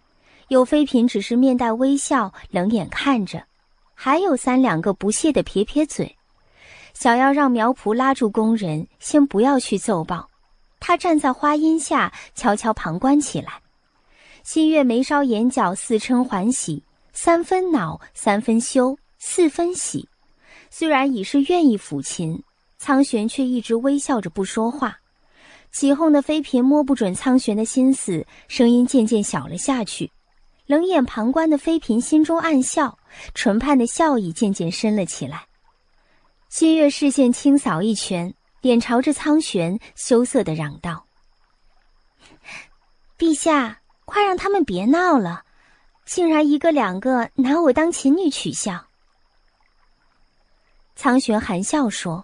Speaker 1: 有妃嫔只是面带微笑，冷眼看着，还有三两个不屑地撇撇嘴。小妖让苗圃拉住工人，先不要去奏报，他站在花荫下悄悄旁观起来。新月眉梢眼角似嗔还喜，三分恼，三分羞，四分喜。虽然已是愿意抚琴，苍玄却一直微笑着不说话。起哄的妃嫔摸不准苍玄的心思，声音渐渐小了下去。冷眼旁观的妃嫔心中暗笑，唇畔的笑意渐渐深了起来。新月视线轻扫一圈，脸朝着苍玄，羞涩地嚷道：“陛下，快让他们别闹了，竟然一个两个拿我当琴女取笑。”苍玄含笑说：“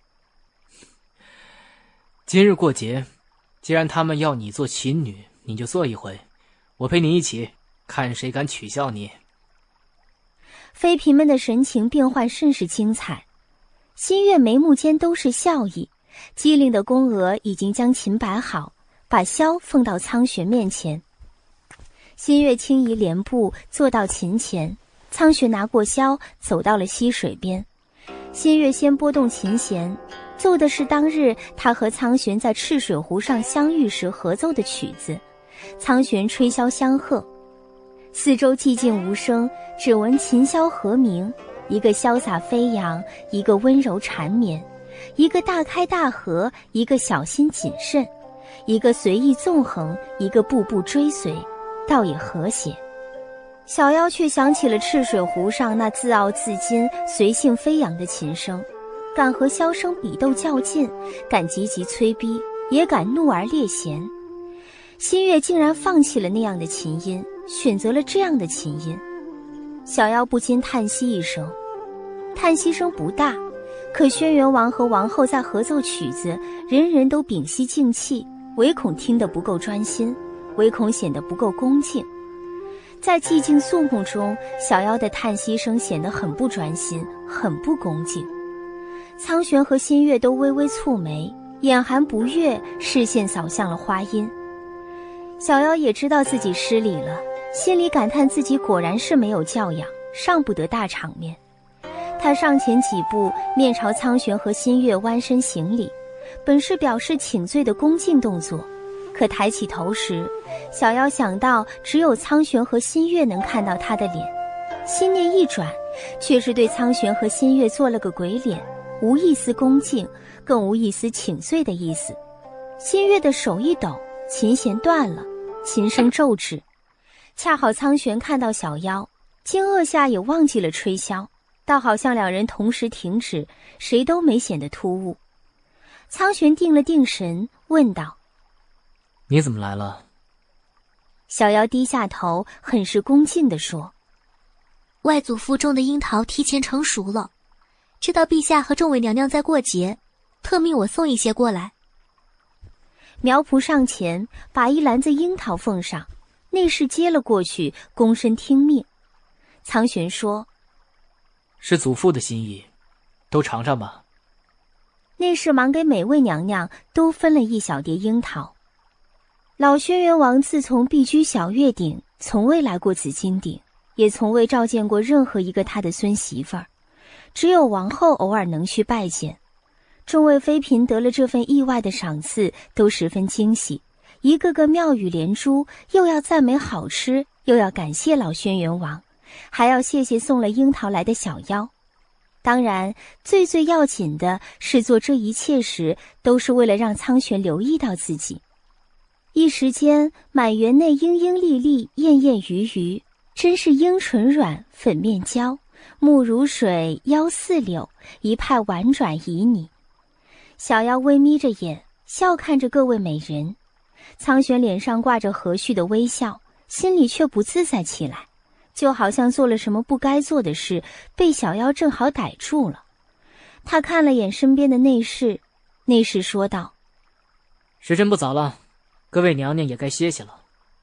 Speaker 5: 今日过节，既然他们要你做琴女，你就做一回，我陪你一起，看谁敢取笑你。”
Speaker 1: 妃嫔们的神情变幻甚是精彩，新月眉目间都是笑意，机灵的宫娥已经将琴摆好，把箫奉到苍玄面前。新月轻移帘布坐到琴前，苍玄拿过箫走到了溪水边。新月先拨动琴弦，奏的是当日他和苍玄在赤水湖上相遇时合奏的曲子。苍玄吹箫相和，四周寂静无声，只闻琴箫和鸣，一个潇洒飞扬，一个温柔缠绵，一个大开大合，一个小心谨慎，一个随意纵横，一个步步追随，倒也和谐。小妖却想起了赤水湖上那自傲自矜、随性飞扬的琴声，敢和箫声比斗较劲，敢积极催逼，也敢怒而烈弦。新月竟然放弃了那样的琴音，选择了这样的琴音。小妖不禁叹息一声，叹息声不大，可轩辕王和王后在合奏曲子，人人都屏息静气，唯恐听得不够专心，唯恐显得不够恭敬。在寂静肃穆中，小妖的叹息声显得很不专心，很不恭敬。苍玄和新月都微微蹙眉，眼含不悦，视线扫向了花荫。小妖也知道自己失礼了，心里感叹自己果然是没有教养，上不得大场面。他上前几步，面朝苍玄和新月弯身行礼，本是表示请罪的恭敬动作，可抬起头时，小妖想到只有苍玄和新月能看到他的脸，心念一转，却是对苍玄和新月做了个鬼脸，无一丝恭敬，更无一丝请罪的意思。新月的手一抖，琴弦断了，琴声骤止。恰好苍玄看到小妖，惊愕下也忘记了吹箫，倒好像两人同时停止，谁都没显得突兀。苍玄定了定神，问道：“
Speaker 5: 你怎么来了？”
Speaker 1: 小妖低下头，很是恭敬地说：“
Speaker 3: 外祖父种的樱桃提前成熟了，知道陛下和众位娘娘在过节，特命我送一些过来。”
Speaker 1: 苗圃上前把一篮子樱桃奉上，内侍接了过去，躬身听命。苍玄说：“
Speaker 5: 是祖父的心意，都尝尝吧。”
Speaker 1: 内侍忙给每位娘娘都分了一小碟樱桃。老轩辕王自从避居小月鼎，从未来过紫金鼎，也从未召见过任何一个他的孙媳妇儿，只有王后偶尔能去拜见。众位妃嫔得了这份意外的赏赐，都十分惊喜，一个个妙语连珠，又要赞美好吃，又要感谢老轩辕王，还要谢谢送了樱桃来的小妖。当然，最最要紧的是做这一切时，都是为了让苍玄留意到自己。一时间，满园内莺莺丽丽，燕燕鱼鱼，真是樱唇软，粉面娇，目如水，腰似柳，一派婉转旖旎。小妖微眯着眼，笑看着各位美人。苍玄脸上挂着和煦的微笑，心里却不自在起来，就好像做了什么不该做的事，被小妖正好逮住了。他看了眼身边的内侍，内侍说道：“
Speaker 5: 时辰不早了，各位娘娘也该歇息了。”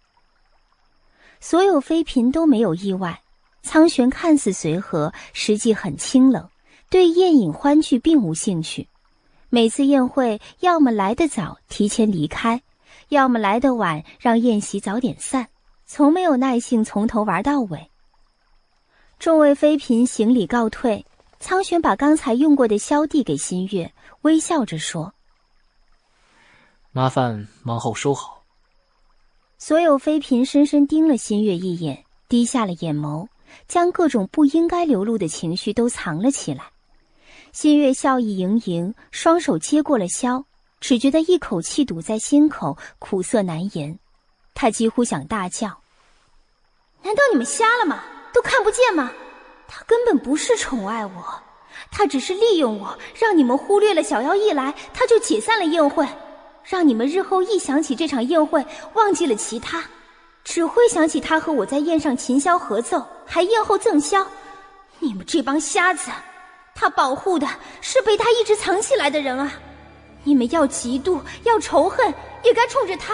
Speaker 1: 所有妃嫔都没有意外，苍玄看似随和，实际很清冷，对宴饮欢聚并无兴趣。每次宴会，要么来得早提前离开，要么来得晚让宴席早点散， 从没有耐性从头玩到尾。众位妃嫔行礼告退，苍玄把刚才用过的箫递给新月，微笑着说：“
Speaker 5: 麻烦忙后收好。”
Speaker 1: 所有妃嫔深深盯了新月一眼，低下了眼眸，将各种不应该流露的情绪都藏了起来。新月笑意盈盈，双手接过了箫，只觉得一口气堵在心口，苦涩难言。他几乎想大叫：“难道你们瞎了吗？都看不见吗？他根本不是宠爱我，他只是利用我，让你们忽略了小妖一来，他就解散了宴会，让你们日后一想起这场宴会，忘记了其他，只会想起他和我在宴上琴箫合奏，还宴后赠箫。你们这帮瞎子，他保护的是被他一直藏起来的人啊！你们要嫉妒，要仇恨，也该冲着他。”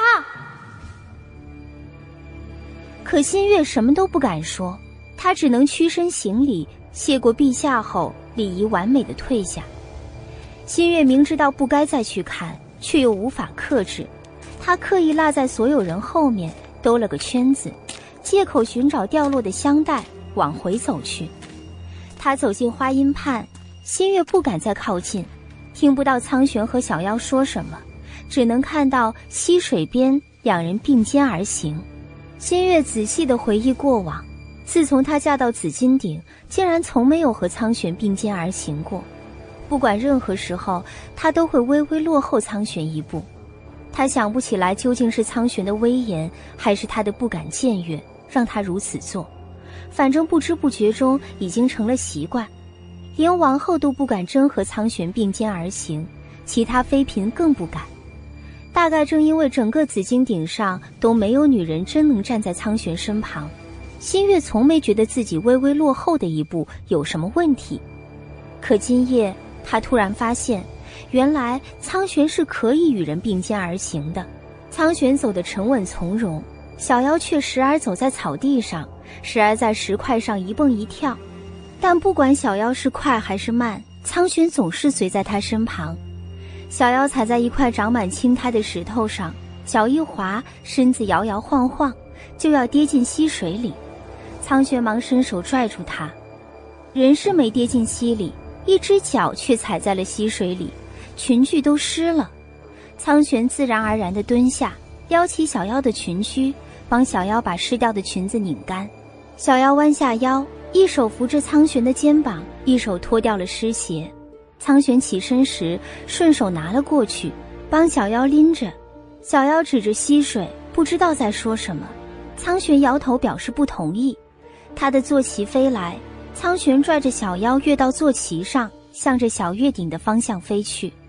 Speaker 1: 可新月什么都不敢说，他只能屈身行礼，谢过陛下后，礼仪完美的退下。新月明知道不该再去看，却又无法克制，他刻意落在所有人后面，兜了个圈子，借口寻找掉落的香袋，往回走去。他走进花荫畔，新月不敢再靠近，听不到苍玄和小妖说什么，只能看到溪水边两人并肩而行。新月仔细地回忆过往，自从她嫁到紫金鼎，竟然从没有和苍玄并肩而行过。不管任何时候，她都会微微落后苍玄一步。她想不起来究竟是苍玄的威严，还是他的不敢僭越，让他如此做。反正不知不觉中已经成了习惯，连王后都不敢真和苍玄并肩而行，其他妃嫔更不敢。大概正因为整个紫金鼎上都没有女人真能站在苍玄身旁，新月从没觉得自己微微落后的一步有什么问题。可今夜她突然发现，原来苍玄是可以与人并肩而行的。苍玄走得沉稳从容，小妖却时而走在草地上，时而在石块上一蹦一跳。但不管小妖是快还是慢，苍玄总是随在他身旁。小妖踩在一块长满青苔的石头上，脚一滑，身子摇摇晃晃，就要跌进溪水里。苍玄忙伸手拽住他，人是没跌进溪里，一只脚却踩在了溪水里，裙裾都湿了。苍玄自然而然地蹲下，撩起小妖的裙裾，帮小妖把湿掉的裙子拧干。小妖弯下腰，一手扶着苍玄的肩膀，一手脱掉了湿鞋。苍玄起身时，顺手拿了过去，帮小妖拎着。小妖指着溪水，不知道在说什么。苍玄摇头表示不同意。他的坐骑飞来，苍玄拽着小妖跃到坐骑上，向着小月顶的方向飞去。